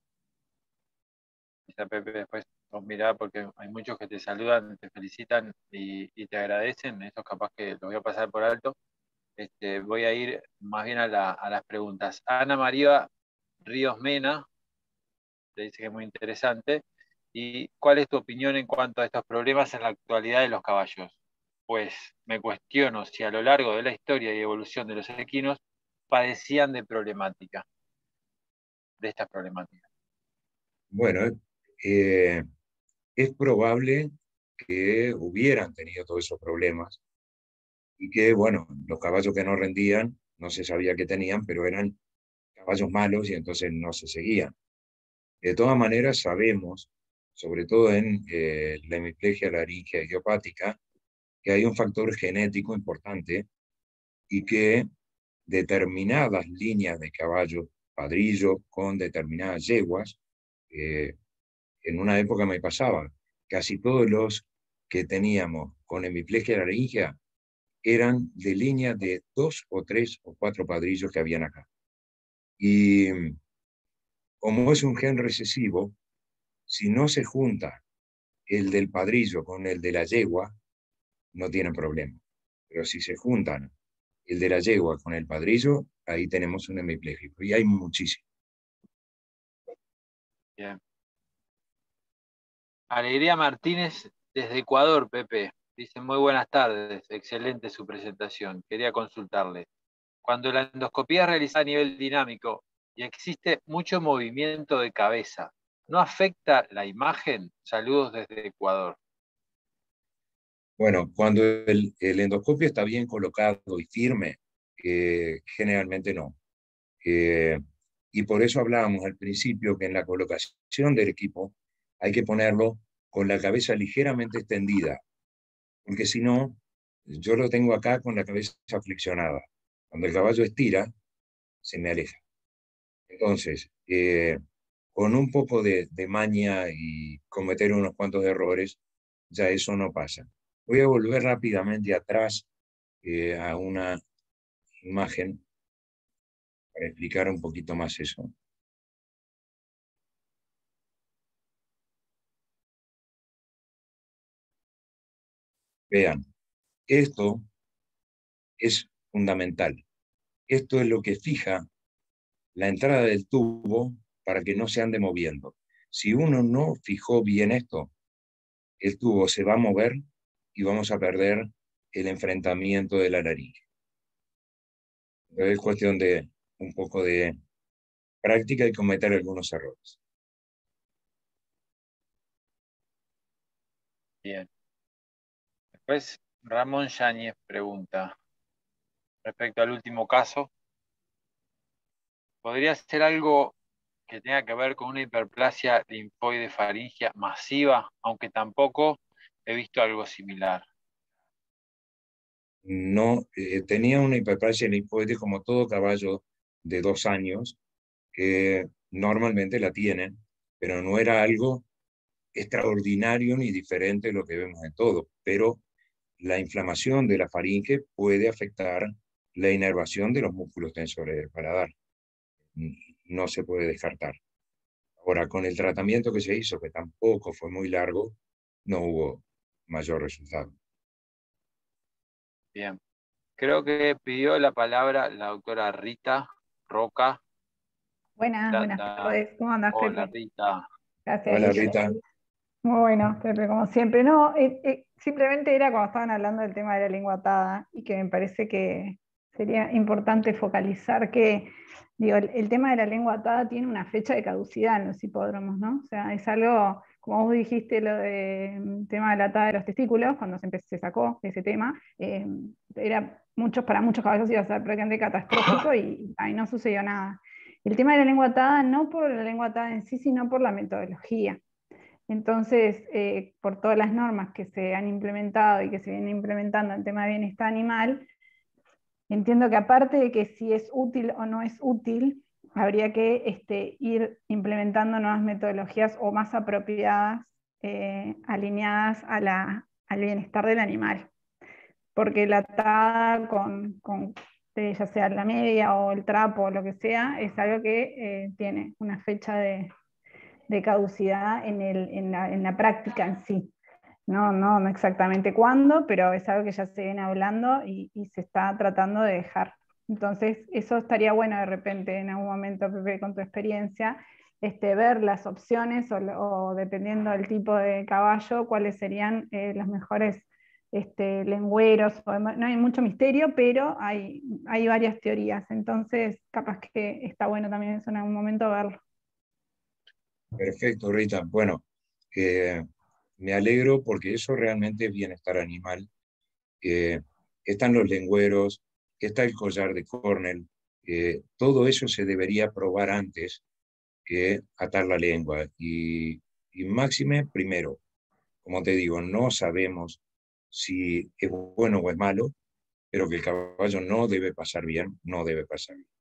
Pepe, después vos mirá, porque hay muchos que te saludan, te felicitan y te agradecen. Estos capaz que los voy a pasar por alto. Voy a ir más bien a las preguntas. Ana María Ríos Mena te dice que es muy interesante. ¿Y cuál es tu opinión en cuanto a estos problemas en la actualidad de los caballos? Pues me cuestiono si a lo largo de la historia y evolución de los equinos padecían de estas problemáticas. Bueno, es probable que hubieran tenido todos esos problemas y que, bueno, los caballos que no rendían, no se sabía que tenían, pero eran caballos malos y entonces no se seguían. De todas maneras, sabemos, sobre todo en la hemiplegia laríngea idiopática, que hay un factor genético importante y que determinadas líneas de caballo padrillo con determinadas yeguas, en una época me pasaba, casi todos los que teníamos con hemiplegia laríngea eran de línea de 2 o 3 o 4 padrillos que habían acá. Y como es un gen recesivo, si no se junta el del padrillo con el de la yegua, no tienen problema. Pero si se juntan el de la yegua con el padrillo, ahí tenemos un hemipléjico. Y hay muchísimos. Bien. Alegría Martínez desde Ecuador, Pepe. Dice, muy buenas tardes, excelente su presentación. Quería consultarle. Cuando la endoscopía es realizada a nivel dinámico y existe mucho movimiento de cabeza, ¿no afecta la imagen? Saludos desde Ecuador. Bueno, cuando el endoscopio está bien colocado y firme, generalmente no. Y por eso hablábamos al principio que en la colocación del equipo hay que ponerlo con la cabeza ligeramente extendida, porque si no, yo lo tengo acá con la cabeza flexionada. Cuando el caballo estira, se me aleja. Entonces, con un poco de maña y cometer unos cuantos errores, ya eso no pasa. Voy a volver rápidamente atrás a una imagen para explicar un poquito más eso. Vean, esto es fundamental. Esto es lo que fija la entrada del tubo para que no se ande moviendo. Si uno no fijó bien esto, el tubo se va a mover y vamos a perder el enfrentamiento de la laringe. Pero es cuestión de un poco de práctica y cometer algunos errores. Bien. Después, Ramón Yáñez pregunta, respecto al último caso, ¿podría ser algo que tenga que ver con una hiperplasia linfoide faríngea masiva, aunque tampoco he visto algo similar? No, tenía una hiperplasia linfoide como todo caballo de 2 años, que normalmente la tienen, pero no era algo extraordinario ni diferente de lo que vemos en todo. Pero la inflamación de la faringe puede afectar la inervación de los músculos tensores del paladar. No se puede descartar. Ahora, con el tratamiento que se hizo, que tampoco fue muy largo, no hubo mayor resultado. Bien. Creo que pidió la palabra la doctora Rita Roca. Buenas Tata. tardes. ¿Cómo andás, Hola, Pepe? Rita. Gracias, Hola, Guille. Rita. Muy bueno, Pepe, como siempre. No, simplemente era cuando estaban hablando del tema de la lengua atada y que me parece que sería importante focalizar que, digo, el tema de la lengua atada tiene una fecha de caducidad en los hipódromos, ¿no? O sea, es algo, como vos dijiste, lo del tema de la atada de los testículos, cuando se sacó ese tema, para muchos caballos iba a ser prácticamente catastrófico y ahí no sucedió nada. El tema de la lengua atada, no por la lengua atada en sí, sino por la metodología. Entonces, por todas las normas que se han implementado y que se vienen implementando en tema de bienestar animal, entiendo que aparte de que si es útil o no es útil, habría que ir implementando nuevas metodologías o más apropiadas, alineadas al bienestar del animal. Porque la atada ya sea la media o el trapo o lo que sea, es algo que tiene una fecha de caducidad en la práctica en sí. No exactamente cuándo, pero es algo que ya se viene hablando y se está tratando de dejar. Entonces, eso estaría bueno de repente en algún momento, Pepe, con tu experiencia, ver las opciones o dependiendo del tipo de caballo, cuáles serían los mejores lengüeros. No hay mucho misterio, pero hay varias teorías. Entonces, capaz que está bueno también eso en algún momento verlo. Perfecto, Rita. Bueno, me alegro porque eso realmente es bienestar animal. Están los lengüeros, está el collar de Cornell. Todo eso se debería probar antes que atar la lengua. Y máxime, primero, como te digo, no sabemos si es bueno o es malo, pero que el caballo no debe pasar bien, no debe pasar bien.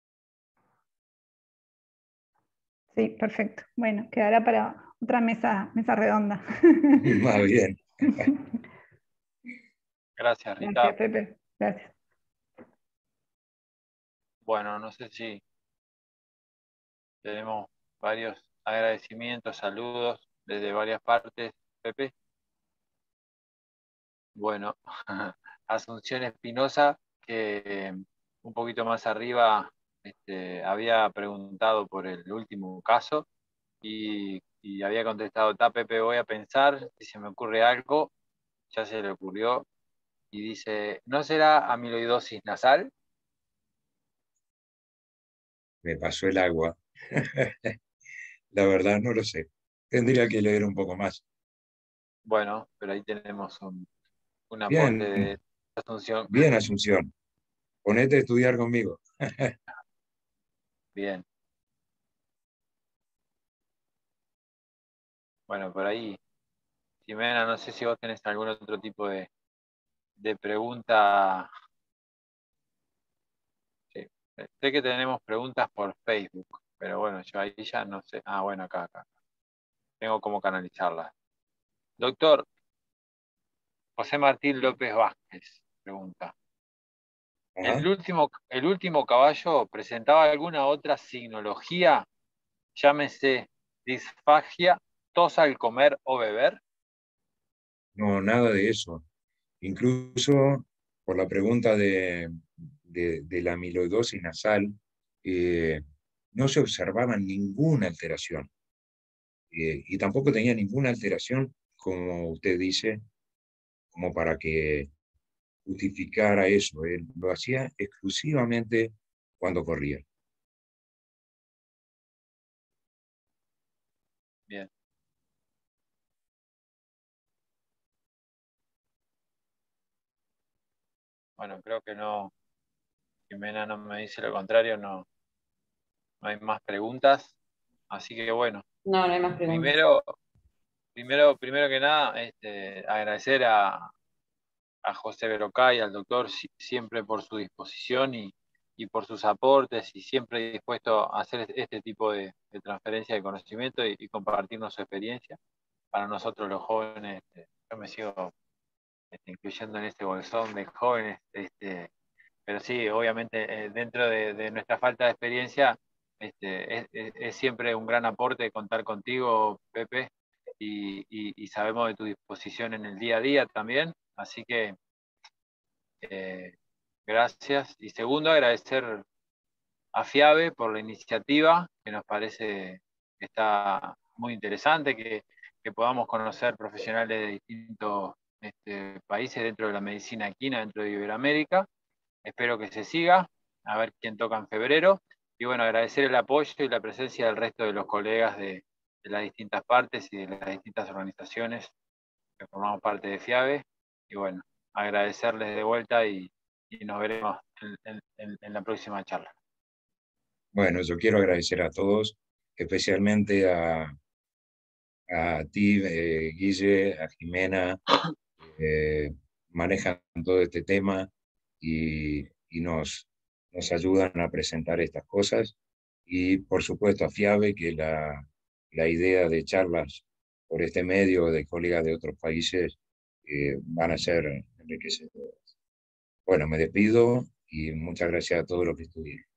Sí, perfecto. Bueno, quedará para otra mesa redonda. Más bien. Gracias, Rita. Gracias, Pepe. Gracias. Bueno, no sé si tenemos varios agradecimientos, saludos desde varias partes, Pepe. Bueno, Asunción Espinosa, que un poquito más arriba había preguntado por el último caso y había contestado, Pepe, voy a pensar si se me ocurre algo, ya se le ocurrió, y dice, ¿no será amiloidosis nasal? Me pasó el agua. La verdad no lo sé. Tendría que leer un poco más. Bueno, pero ahí tenemos un aporte Bien, de Asunción. bien, Asunción. Ponete a estudiar conmigo. Bien. Bueno, por ahí, Jimena, no sé si vos tenés algún otro tipo de pregunta. Sí. Sé que tenemos preguntas por Facebook, pero bueno, yo ahí ya no sé. Ah, bueno, acá. Tengo cómo canalizarlas. Doctor José Martín López Vázquez pregunta. Ajá. ¿El último caballo presentaba alguna otra signología? Llámese disfagia, tos al comer o beber. No, nada de eso. Incluso por la pregunta de la amiloidosis nasal, no se observaba ninguna alteración. Y tampoco tenía ninguna alteración, como usted dice, como para que justificara eso. Él lo hacía exclusivamente cuando corría. Bien. Bueno, creo que no. Jimena no me dice lo contrario, no hay más preguntas. Así que bueno, No, no hay más preguntas. primero que nada, agradecer a José Berocay, al doctor, siempre por su disposición y por sus aportes y siempre dispuesto a hacer este tipo de transferencia de conocimiento y compartirnos su experiencia. Para nosotros los jóvenes, yo me sigo incluyendo en este bolsón de jóvenes, pero sí, obviamente dentro de nuestra falta de experiencia, es siempre un gran aporte contar contigo, Pepe, y sabemos de tu disposición en el día a día también, así que gracias. Y segundo, agradecer a FIABE por la iniciativa, que nos parece que está muy interesante, que podamos conocer profesionales de distintos países dentro de la medicina equina, dentro de Iberoamérica. Espero que se siga, a ver quién toca en febrero. Y bueno, agradecer el apoyo y la presencia del resto de los colegas de las distintas partes y de las distintas organizaciones que formamos parte de FIABE. Y bueno, agradecerles de vuelta y nos veremos en la próxima charla. Bueno, yo quiero agradecer a todos, especialmente a ti, Guille, a Jimena, manejan todo este tema y nos ayudan a presentar estas cosas. Y por supuesto a FIABE, que la idea de charlas por este medio de colegas de otros países van a ser enriquecedoras. Bueno, me despido y muchas gracias a todos los que estuvieron.